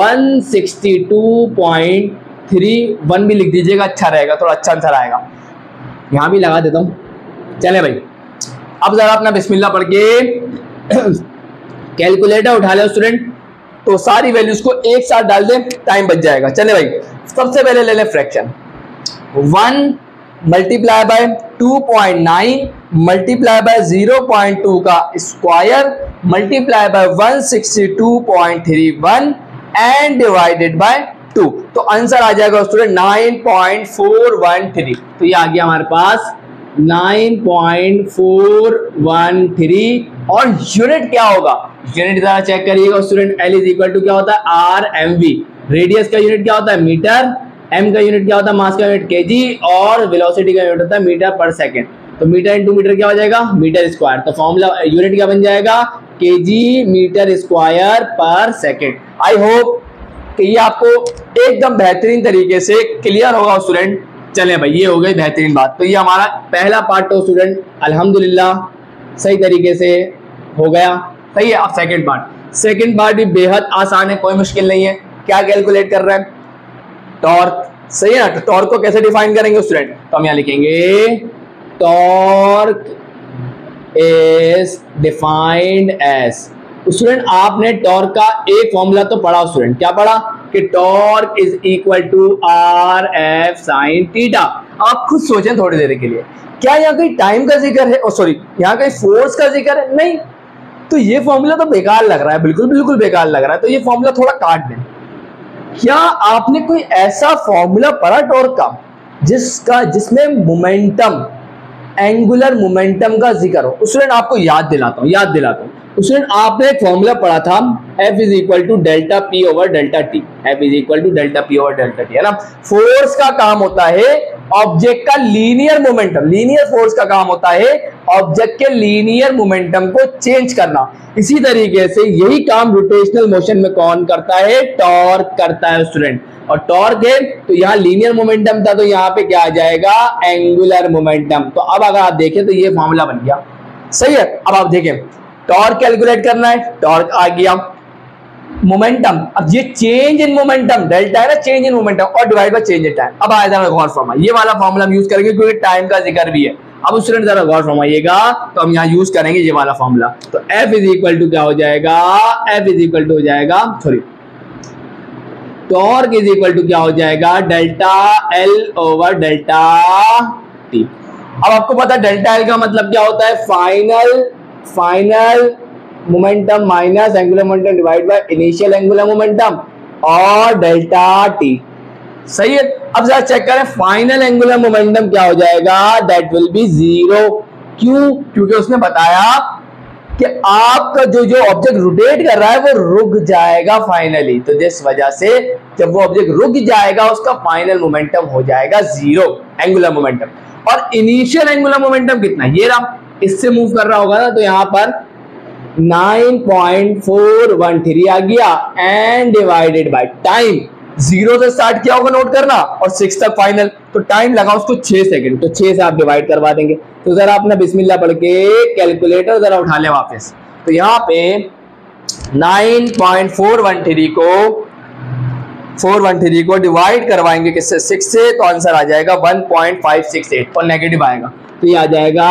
162.3, 1 भी लिख दीजिएगा, अच्छा रहेगा, थोड़ा अच्छा आंसर आएगा। यहां भी लगा देता हूं। चले भाई, अब जरा अपना बिस्मिल्लाह पढ़ के कैलकुलेटर उठा ले स्टूडेंट, तो सारी वैल्यूज को एक साथ डाल दें, टाइम बच जाएगा। चले भाई, सबसे पहले ले लें fraction, 1 multiply by 2.9 multiply by 0.2 का square multiply by 162.31 and divided by 2। तो आंसर आ जाएगा स्टूडेंट 9.413। तो ये आ गया हमारे पास 9.413, और यूनिट क्या होगा, यूनिट जरा चेक करिएगा स्टूडेंट। L = क्या होता है, RMV, रेडियस का यूनिट क्या होता है, मीटर, m का यूनिट क्या होता है, मास का यूनिट kg, और वेलोसिटी का यूनिट होता है मीटर पर सेकंड। तो मीटर इंटू मीटर क्या हो जाएगा, मीटर स्क्वायर। तो फॉर्मूला यूनिट क्या बन जाएगा, kg मीटर² पर सेकंड। आई होप कि ये आपको एकदम बेहतरीन तरीके से क्लियर होगा स्टूडेंट। चलें भाई, ये हो गई बेहतरीन बात। तो ये हमारा पहला पार्ट तो स्टूडेंट अल्हम्दुलिल्लाह सही तरीके से हो गया। सही है। अब सेकंड पार्ट भी बेहद आसान है, कोई मुश्किल नहीं है। क्या कैलकुलेट कर रहे हैं? टॉर्क। सही है ना। तो टॉर्क को कैसे डिफाइन करेंगे स्टूडेंट? तो हम यहाँ लिखेंगे torque is defined as. Student आपने टॉर्क का एक फॉर्मूला तो पढ़ा स्टूडेंट, क्या पढ़ा? कि torque is equal to R F sine theta. आप खुद सोचें थोड़ी देर के लिए, क्या यहाँ कोई टाइम का जिक्र है? सॉरी, यहाँ कोई फोर्स का जिक्र है? नहीं। तो ये फॉर्मूला तो बेकार लग रहा है, बिल्कुल बेकार लग रहा है। तो ये फॉर्मूला थोड़ा काट दें। क्या आपने कोई ऐसा फॉर्मूला पढ़ा टॉर्क का जिसमें मोमेंटम, एंगुलर मोमेंटम का जिक्र हो? स्टूडेंट आपको याद दिलाता हूं स्टूडेंट, आपने एक फॉर्मूला पढ़ा था F is equal to delta P over delta T. F is equal to delta P over delta T, है ना। फोर्स का काम होता है ऑब्जेक्ट का लीनियर मोमेंटम, लीनियर फोर्स का काम होता है ऑब्जेक्ट के लीनियर मोमेंटम को चेंज करना। इसी तरीके से यही काम रोटेशनल मोशन में कौन करता है? टॉर्क करता है स्टूडेंट। और टॉर्क है तो यहाँ लीनियर मोमेंटम था, तो यहाँ पे क्या आ जाएगा? Angular momentum. तो अब अगर आप देखें तो ये फॉर्मूला बन गया। सही है। अब आप देखें, टॉर्क कैलकुलेट करना है, टॉर्क आ गया। मोमेंटम, अब ये चेंज इन मोमेंटम डेल्टा है ना, चेंज इन मोमेंटम और divide by change in time. अब आया जरा गौर फरमाइए, ये वाला फॉर्मूला हम यूज करेंगे क्योंकि टाइम का जिक्र भी है। अब स्टूडेंट जरा गौर फरमाइएगा, तो हम यहाँ यूज करेंगे ये वाला फॉर्मूला। तो F इज इक्वल टू क्या हो जाएगा? F इज इक्वल टू हो जाएगा, sorry, torque is equal to क्या हो जाएगा? Delta L over delta T। अब आपको पता है डेल्टा L का मतलब क्या होता है? Final momentum minus angular momentum divide by initial angular momentum और डेल्टा टी। सही है। अब जरा चेक करें, फाइनल एंगुलर मोमेंटम क्या हो जाएगा? That will be zero. क्यों? क्योंकि उसने बताया कि आपका जो ऑब्जेक्ट रोटेट कर रहा है वो रुक जाएगा फाइनली। तो जिस वजह से जब वो ऑब्जेक्ट रुक जाएगा उसका फाइनल मोमेंटम हो जाएगा जीरो, एंगुलर मोमेंटम। और इनिशियल एंगुलर मोमेंटम कितना? ये रहा, इससे मूव कर रहा होगा ना, तो यहां पर 9.413 आ गया एंड डिवाइडेड बाय टाइम। 0 से स्टार्ट किया होगा नोट करना और 6 तक फाइनल, तो टाइम लगा उसको 6 सेकंड। तो 6 से आप डिवाइड करवा देंगे। तो जरा अपना बिस्मिल्लाह पढ़ के कैलकुलेटर जरा उठा ले वापस। तो यहाँ पे 413 को डिवाइड करवाएंगे किससे? 6 से, तो आंसर आ जाएगा 1.568 और नेगेटिव आएगा तो ये आ जाएगा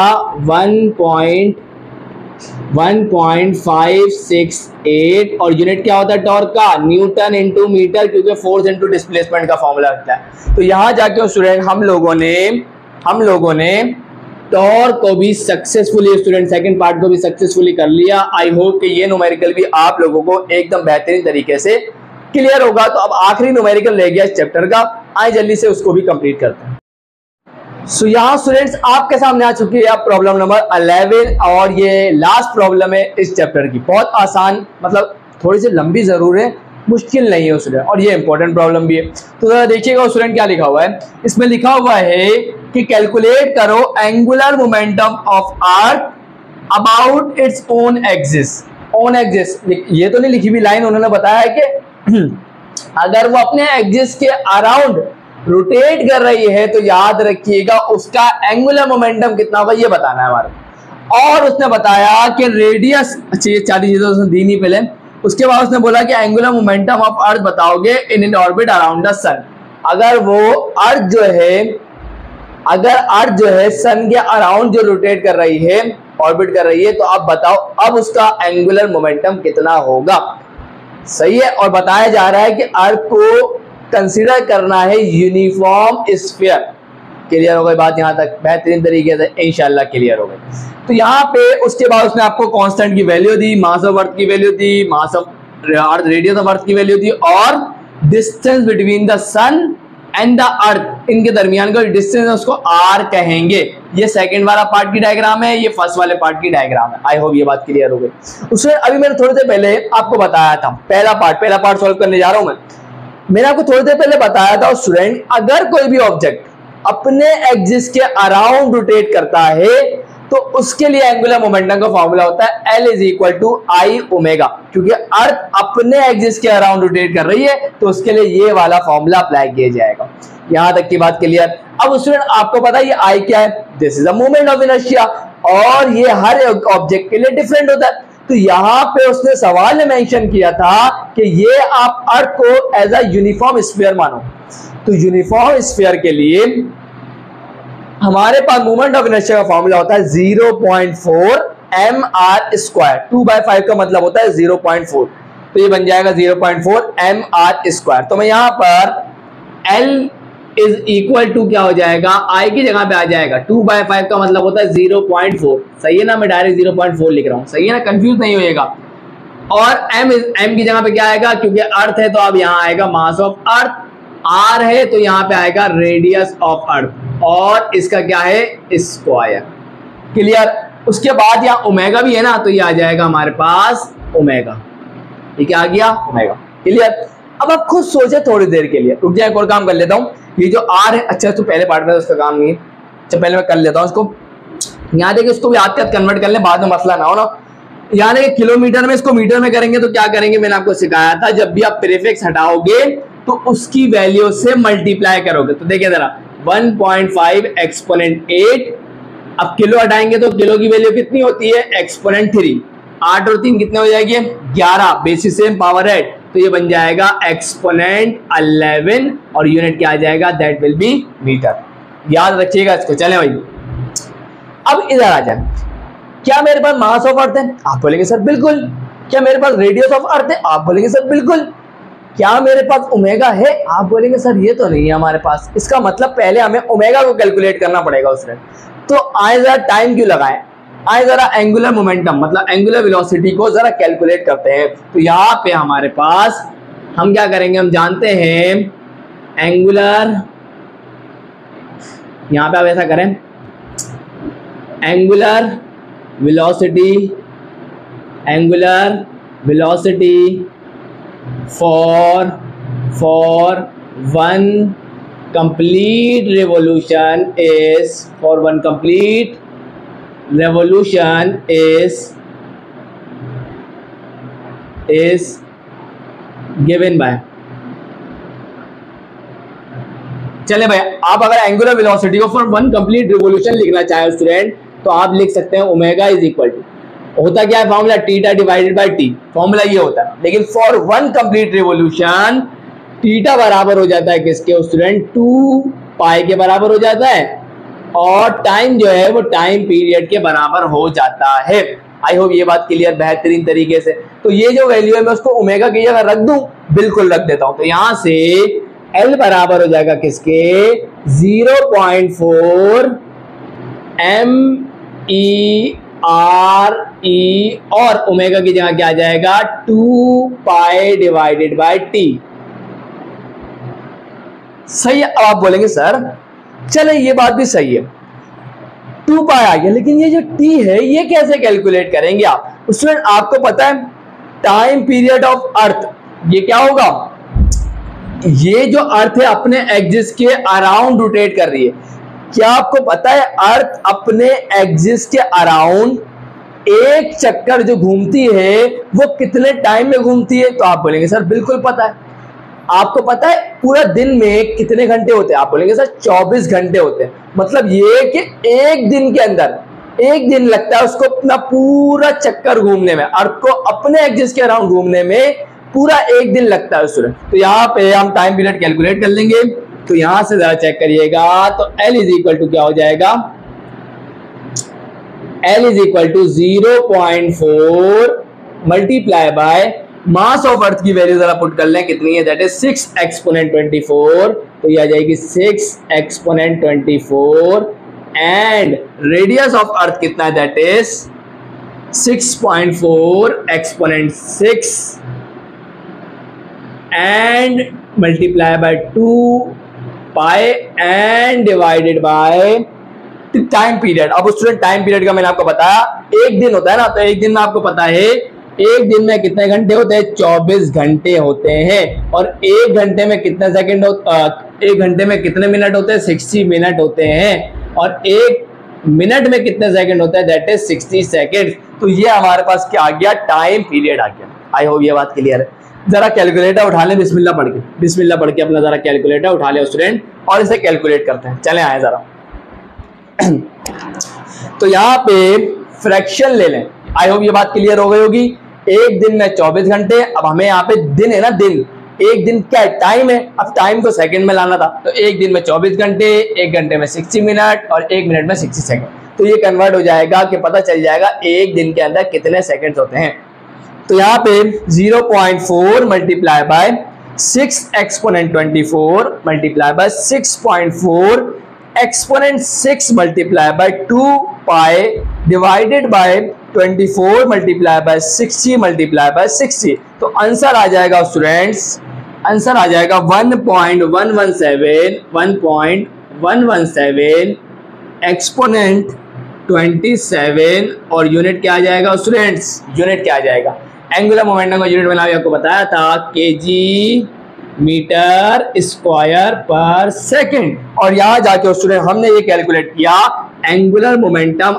1.568 और यूनिट क्या होता है टॉर्क का? न्यूटन इंटू मीटर, क्योंकि फोर्स इंटू डिस्प्लेसमेंट का फॉर्मूला होता है। तो यहाँ जाके स्टूडेंट हम लोगों ने टॉर्क को भी सक्सेसफुली स्टूडेंट सेकंड पार्ट को भी सक्सेसफुली कर लिया। आई होप कि ये न्यूमेरिकल भी आप लोगों को एकदम बेहतरीन तरीके से क्लियर होगा। तो अब आखिरी न्यूमेरिकल रह गया इस चैप्टर का, आइए जल्दी से उसको भी कंप्लीट करते हैं। सो यहाँ स्टूडेंट्स आपके सामने आ चुकी है प्रॉब्लम नंबर 11 और ये लास्ट प्रॉब्लम है इस चैप्टर की। बहुत आसान, मतलब थोड़ी सी लंबी जरूर है, मुश्किल नहीं है स्टूडेंट, और ये इंपॉर्टेंट प्रॉब्लम भी है। तो जरा देखिएगा स्टूडेंट क्या लिखा हुआ है। इसमें लिखा हुआ है कि कैलकुलेट करो angular momentum of earth about its own axis. Own axis ये तो नहीं लिखी हुई लाइन, उन्होंने बताया है कि अगर वो अपने एक्सिस के अराउंड रोटेट कर रही है तो याद रखिएगा उसका एंगुलर मोमेंटम कितना होगा ये बताना है हमारे। और उसने बताया कि रेडियस, अच्छा ये 40 चीजें उसने दी नहीं पहले, उसके बाद उसने बोला कि एंगुलर मोमेंटम ऑफ अर्थ बताओगे in an orbit around the sun. अगर अर्थ जो है सन के अराउंड जो रोटेट कर रही है, ऑर्बिट कर रही है, तो आप बताओ अब उसका एंगुलर मोमेंटम कितना होगा। सही है। और बताया जा रहा है कि अर्थ को कंसीडर करना है यूनिफॉर्म स्फीयर। क्लियर हो गई बात यहाँ तक? बेहतरीन तरीके से इंशाल्लाह क्लियर हो गई। तो यहाँ पे उसके बाद उसने आपको कांस्टेंट की वैल्यू दी, मास ऑफ अर्थ की वैल्यू दी, mass of earth, radius of earth की वैल्यू दी, और distance between the sun and the earth, इनके दरमियान का डिस्टेंस है उसको आर कहेंगे। ये सेकंड वाला पार्ट की डायग्राम है, ये फर्स्ट वाले पार्ट की डायग्राम है। आई होप ये बात क्लियर हो गई। उसने अभी मैंने थोड़ी देर पहले आपको बताया था, पहला पार्ट सॉल्व करने जा रहा हूं मैंने आपको थोड़ी देर पहले बताया था स्टूडेंट, अगर कोई भी ऑब्जेक्ट अपने एक्सिस के अराउंड रोटेट करता है तो उसके लिए एंगुलर मोमेंटम का फॉर्मूला होता है L is equal to I omega, क्योंकि अर्थ अपने एक्सिस के अराउंड रोटेट कर रही है तो उसके लिए ये वाला फॉर्मूला अप्लाई किया जाएगा। यहां तक की बात क्लियर। अब स्टूडेंट आपको पता है ये आई क्या है, this is a moment of inertia, और ये हर ऑब्जेक्ट के लिए डिफरेंट होता है। तो यहाँ पे उसने सवाल में मेंशन किया था कि ये आप अर्थ को एज अ यूनिफॉर्म स्फीयर मानो। तो यूनिफॉर्म स्फीयर के लिए हमारे पास मोमेंट ऑफ इनर्शिया का फॉर्मूला होता है 0.4 mr स्क्वायर। 2/5 का मतलब होता है 0.4, तो ये बन जाएगा 0.4 mr स्क्वायर। तो मैं यहां पर L इज इक्वल टू क्या हो जाएगा, I की जगह पे आ जाएगा 2/5 का मतलब होता है 0.4, सही है ना, मैं डायरेक्ट 0.4 लिख रहा हूं, सही है ना, कंफ्यूज नहीं होएगा। और m की जगह पे क्या आएगा, क्योंकि अर्थ है तो अब यहाँ आएगा मास ऑफ अर्थ, r है तो यहाँ पे आएगा रेडियस ऑफ अर्थ, और इसका क्या है स्क्वायर। क्लियर। उसके बाद यहाँ ओमेगा भी है ना, तो ये आ जाएगा हमारे पास ओमेगा, ये क्या आ गया ओमेगा। क्लियर। अब आप खुद सोचे थोड़ी देर के लिए, रुक जाए एक और काम कर लेता हूँ। ये जो r है, अच्छा तो पहले पार्ट में उसका काम नहीं है, अच्छा पहले मैं कर लेता हूँ इसको। यहाँ देखिए इसको भी आते कन्वर्ट कर ले, बाद में मसला ना हो ना। यहाँ देखिए किलोमीटर में इसको मीटर में करेंगे तो क्या करेंगे, मैंने आपको सिखाया था, जब भी आप प्रीफिक्स हटाओगे तो उसकी वैल्यू से मल्टीप्लाई करोगे। तो देखिए जरा 1.5 एक्सपोनेंट 8, अब किलो हटाएंगे तो किलो की वैल्यू कितनी होती है, एक्सपोनेंट 3, 8 और 3 कितने हो जाएगी 11, बेसिस सेम पावर है, तो ये बन जाएगा एक्सपोनेंट 11 और यूनिट क्या आ जाएगा, दैट विल बी मीटर। याद रखिएगा इसको। चले भाई अब इधर आ जाए, क्या मेरे पास मास ऑफ अर्थ है, आप बोलेंगे सर बिल्कुल। क्या मेरे पास रेडियस ऑफ अर्थ है, आप बोलेंगे सर बिल्कुल। क्या मेरे पास ओमेगा है, आप बोलेंगे सर ये तो नहीं है हमारे पास। इसका मतलब पहले हमें ओमेगा को कैलकुलेट करना पड़ेगा उसमें। तो आए जरा टाइम क्यों लगाएं, आए जरा एंगुलर मोमेंटम मतलब एंगुलर वेलोसिटी को जरा कैलकुलेट करते हैं। तो यहाँ पे हमारे पास हम क्या करेंगे, हम जानते हैं एंगुलर, यहाँ पे आप ऐसा करें, angular velocity for one complete revolution is given by, चले भाई आप अगर एंगुलर वेलोसिटी को फॉर वन कंप्लीट रिवोल्यूशन लिखना चाहे स्टूडेंट, तो आप लिख सकते हैं ओमेगा इज इक्वल टू, होता क्या है formula, theta divided by T, formula ये होता है। लेकिन for one complete revolution theta बराबर हो जाता है किसके स्टूडेंट, 2 पाई के बराबर हो जाता है, और टाइम जो है वो टाइम पीरियड के बराबर हो जाता है। आई होप ये बात क्लियर बेहतरीन तरीके से। तो ये जो वैल्यू है मैं उसको ओमेगा की जगह रख दूं, बिल्कुल रख देता हूं। तो यहां से L बराबर हो जाएगा किसके, 0.4 MERE, और ओमेगा की जगह क्या आ जाएगा, 2 पाई डिवाइडेड बाय टी। सही है। अब आप बोलेंगे सर चले ये बात भी सही है, 2 पाई आ गया, लेकिन ये जो टी है ये कैसे कैलकुलेट करेंगे आप स्टूडेंट। आपको पता है टाइम पीरियड ऑफ अर्थ ये क्या होगा, ये जो अर्थ है अपने एक्सिस के अराउंड रोटेट कर रही है। क्या आपको पता है अर्थ अपने एक्सिस के अराउंड एक चक्कर जो घूमती है वो कितने टाइम में घूमती है, तो आप बोलेंगे सर बिल्कुल पता है। आपको पता है पूरा दिन में कितने घंटे होते हैं, आप बोलेंगे सर 24 घंटे होते हैं। मतलब ये कि एक दिन के अंदर एक दिन लगता है उसको अपना पूरा चक्कर घूमने में, अर्थ को अपने एक्सिस के अराउंड घूमने में पूरा एक दिन लगता है स्टूडेंट। तो यहाँ पे हम टाइम पीरियड कैलकुलेट कर लेंगे। तो यहां से जरा चेक करिएगा, तो L इज इक्वल टू क्या हो जाएगा, L is equal to 0.4 multiply by mass of earth की वैल्यू जरा पुट कर लें कितनी है, दैट इज 6 एक्सपोनेंट 24, तो ये आ जाएगी 6 exponent 24, and radius of earth कितना है, that is 6.4 exponent 6 and multiply by 2 pi and divided by time period. अब स्टूडेंट टाइम पीरियड का मैंने आपको बताया एक दिन होता है ना, तो एक दिन में आपको पता है एक दिन में कितने घंटे होते हैं, 24 घंटे होते हैं। और एक घंटे में कितने सेकंड एक घंटे में कितने मिनट होते हैं, 60 मिनट होते हैं। और एक मिनट में कितने सेकंड होता है, दैट इज 60 सेकंड। तो ये हमारे पास क्या आ गया, टाइम पीरियड आ गया। आई होप ये बात क्लियर है। जरा कैलकुलेटर उठा लें, बिस्मिल्लाह पढ़ के अपना जरा कैलकुलेटर उठा ले स्टूडेंट और इसे कैलकुलेट करते हैं। चले आए जरा तो यहाँ पे फ्रैक्शन ले लें। आई होप ये बात क्लियर हो गई होगी। एक दिन में 24 घंटे, अब हमें यहाँ पे दिन है ना, दिन, एक दिन क्या है, टाइम है, अब टाइम को सेकंड में लाना था, तो एक दिन में 24 घंटे, एक घंटे में 60 मिनट और एक मिनट में 60 सेकंड। तो ये कन्वर्ट हो जाएगा कि पता चल जाएगा एक दिन के अंदर कितने सेकंड्स होते हैं। तो यहाँ पे 0.4 multiply by 6 exponent 24 multiply by 6.4 exponent 6 multiply by 2 pi divided by 24 multiply by 60 multiply by 60। तो आंसर आ जाएगा स्टूडेंट्स, आंसर आ जाएगा 1.117 एक्सपोनेंट 27 और यूनिट क्या आ जाएगा स्टूडेंट्स, यूनिट क्या आ जाएगा, एंगुलर मोमेंटम का यूनिट मैंने आपको बताया था केजी मीटर स्क्वायर पर सेकंड। और यहां जाके स्टूडेंट हमने ये कैलकुलेट किया angular momentum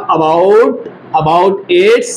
about its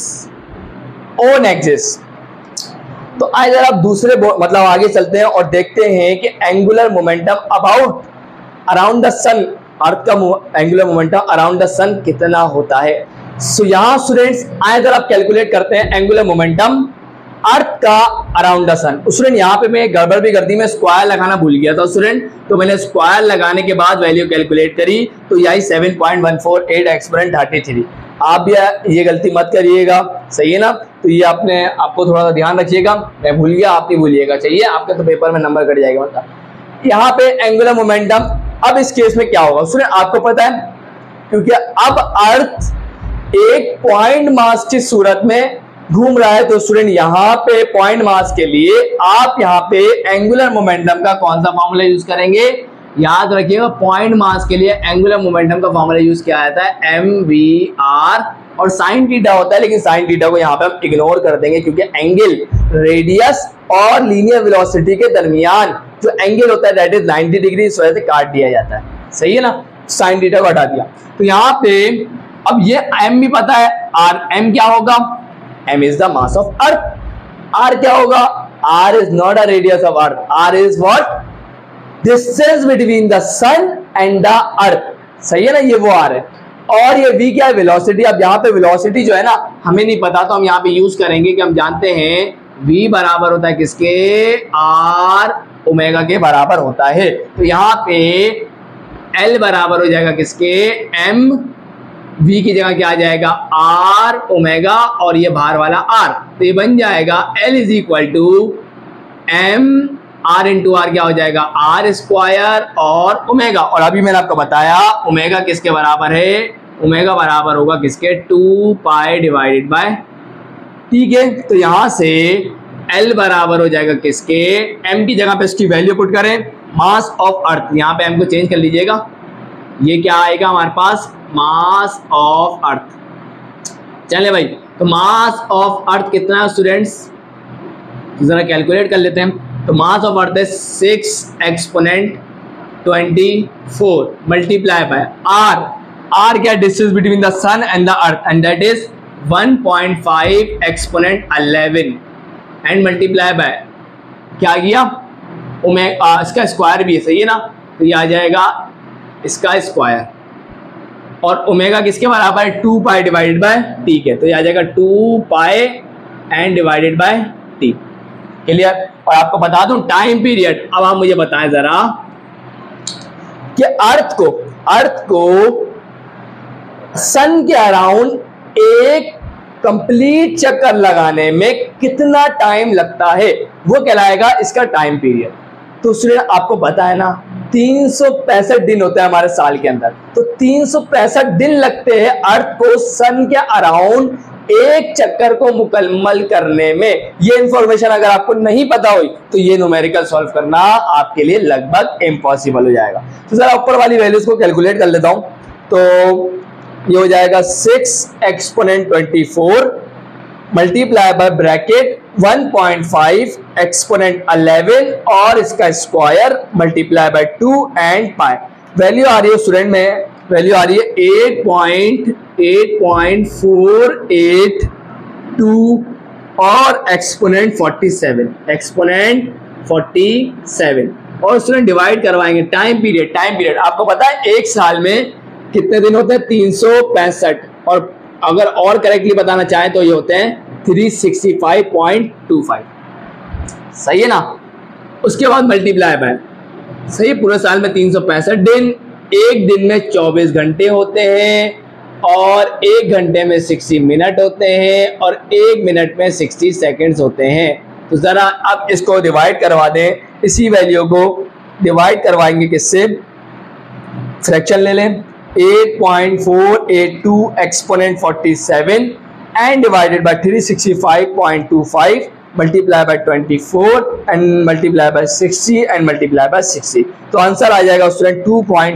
own axis. तो आज जरा आप दूसरे मतलब आगे चलते हैं और देखते हैं कि angular momentum around the sun, earth का angular momentum around the sun कितना होता है। सो यहाँ स्टूडेंट्स आए जरा आप कैलकुलेट करते हैं एंगुलर मोमेंटम अर्थ का अराउंड द सन। स्टूडेंट यहाँ पे मैं गड़बड़ भी कर दी, मैं स्क्वायर लगाना भूल गया था स्टूडेंट, तो मैंने स्क्वायर लगाने के बाद वैल्यू कैलकुलेट करी तो यही 7.148 एक्सपोनेंट 33। आप भी ये गलती मत करिएगा, सही है ना। तो ये आपको थोड़ा सा ध्यान रखिएगा, मैं भूल गया आप नहीं भूलिएगा, चाहिए आपके तो पेपर में नंबर कट जाएगा। मतलब यहाँ पे एंगुलर मोमेंटम, अब इस केस में क्या होगा स्टूडेंट आपको पता है, क्योंकि अब अर्थ एक पॉइंट मास की सूरत में घूम रहा है। तो स्टूडेंट यहाँ पे पॉइंट मास के लिए आप यहाँ पे एंगुलर मोमेंटम का कौन सा फॉर्मूला यूज करेंगे, याद रखिएगा पॉइंट मास के लिए एंगुलर मोमेंटम का फॉर्मूला यूज किया जाता है mvr और साइन थीटा होता है, लेकिन साइन थीटा को यहाँ पे हम इग्नोर कर देंगे क्योंकि एंगल रेडियस और लीनियर वेलोसिटी के दरमियान जो एंगल होता है दैट इज 90 डिग्री, इस वजह से काट दिया जाता है, सही है ना, साइन थीटा को हटा दिया। तो यहाँ पे अब ये m भी पता है, r m क्या होगा, m is the mass of earth, r क्या होगा, r is not a radius of earth, r is what, distance between the sun and the earth, सही है ना, ये वो r है। और ये v क्या है, वेलोसिटी। अब यहाँ पे वेलोसिटी जो है ना हमें नहीं पता, तो हम यहाँ पे यूज करेंगे कि हम जानते हैं v बराबर होता है किसके, r ओमेगा के बराबर होता है। तो यहाँ पे l बराबर हो जाएगा किसके, m, v की जगह क्या आ जाएगा r ओमेगा और ये बाहर वाला r, तो ये बन जाएगा l is equal to m r into R क्या हो जाएगा r स्क्वायर और ओमेगा। और अभी मैंने आपको बताया ओमेगा किसके बराबर है, ओमेगा बराबर होगा किसके, 2 पाई डिवाइडेड बाय, ठीक है। तो यहां से l बराबर हो जाएगा किसके, m की जगह पे इसकी वैल्यू पुट करें, मास ऑफ अर्थ, यहाँ पे m को चेंज कर लीजिएगा, ये क्या आएगा हमारे पास, मास ऑफ अर्थ। चले भाई, तो मास ऑफ अर्थ कितना है स्टूडेंट्स, जरा कैलकुलेट कर लेते हैं। तो मास ऑफ अर्थ है 6 exponent 24 multiply by r, r क्या, distance between the sun and the earth, and that is 1.5 exponent 11 and multiply by क्या किया, ओमेगा, इसका स्क्वायर भी है, सही है ना, तो ये आ जाएगा इसका स्क्वायर और ओमेगा किसके बराबर है, 2 पाई डिवाइडेड बाय t के, तो ये आ जाएगा 2 pi and divided by t, clear. और आपको बता दूं टाइम पीरियड, अब आप मुझे बताएं जरा कि अर्थ को सन के अराउंड एक कंप्लीट चक्कर लगाने में कितना टाइम लगता है, वो कहलाएगा इसका टाइम पीरियड। तो स्टूडेंट आपको पता है ना 365 दिन होता है हमारे साल के अंदर, तो 365 दिन लगते हैं अर्थ को सन के अराउंड एक चक्कर को मुकम्मल करने में। ये इंफॉर्मेशन अगर आपको नहीं पता हुई तो ये न्यूमेरिकल सॉल्व करना आपके लिए लगभग इम्पॉसिबल हो जाएगा। तो जरा ऊपर वाली वैल्यूज को कैलकुलेट कर लेता हूं, तो ये हो जाएगा 6 exponent 24 multiply by bracket 1.5 exponent 11 और इसका square multiply by 2 and pi. Value आ रही है स्टूडेंट में वैल्यू आ रही है 8.482 और एक्सपोनेंट 47 और स्टूडेंट डिवाइड करवाएंगे टाइम पीरियड आपको पता है एक साल में कितने दिन होते हैं 365 और अगर और करेक्टली बताना चाहें तो ये होते हैं 365.25 सही है ना। उसके बाद मल्टीप्लाई बाय सही पूरे साल में 365 दिन, एक दिन में 24 घंटे होते हैं और एक घंटे में 60 मिनट होते हैं और एक मिनट में 60 सेकंड्स होते हैं। तो ज़रा अब इसको डिवाइड करवा दें, इसी वैल्यू को डिवाइड करवाएंगे किससे, फ्रैक्शन ले लें 8.482 exponent 47 and divided by 365.25 multiply by 24 and multiply by 60 and multiply by 60। तो आंसर आ जाएगा स्टूडेंट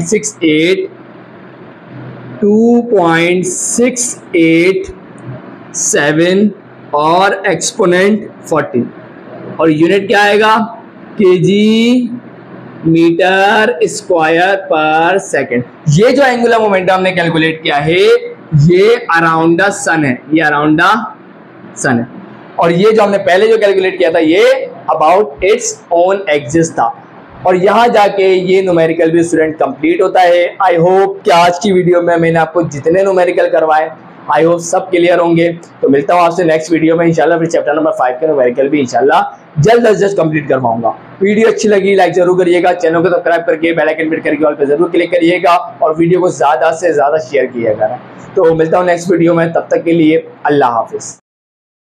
2.687 और एक्सपोनेंट 40 और यूनिट क्या आएगा केजी मीटर स्क्वायर पर सेकंड। ये जो एंगुलर मोमेंटम हमने कैलकुलेट किया है ये अराउंड द सन है, ये अराउंड द सन है और ये जो हमने पहले जो कैलकुलेट किया था ये अबाउट इट्स ओन एक्सिस था और यहाँ जाके ये न्यूमेरिकल भी स्टूडेंट कंप्लीट होता है। आई होप कि आज की वीडियो में मैंने आपको जितने न्यूमेरिकल करवाए आई होप सब क्लियर होंगे। तो मिलता हूँ आपसे नेक्स्ट वीडियो में इंशाल्लाह, फिर चैप्टर नंबर 5 के न्यूमेरिकल भी इंशाल्लाह जल्द अज जल्द कंप्लीट करवाऊंगा। वीडियो अच्छी लगी लाइक जरूर करिएगा, चैनल को सब्सक्राइब करके बेल आइकन हिट करके ऑल पे जरूर क्लिक करिएगा और वीडियो को ज़्यादा से ज़्यादा शेयर कीजिएगा। तो मिलता हूँ नेक्स्ट वीडियो में, तब तक के लिए अल्लाह हाफिज़।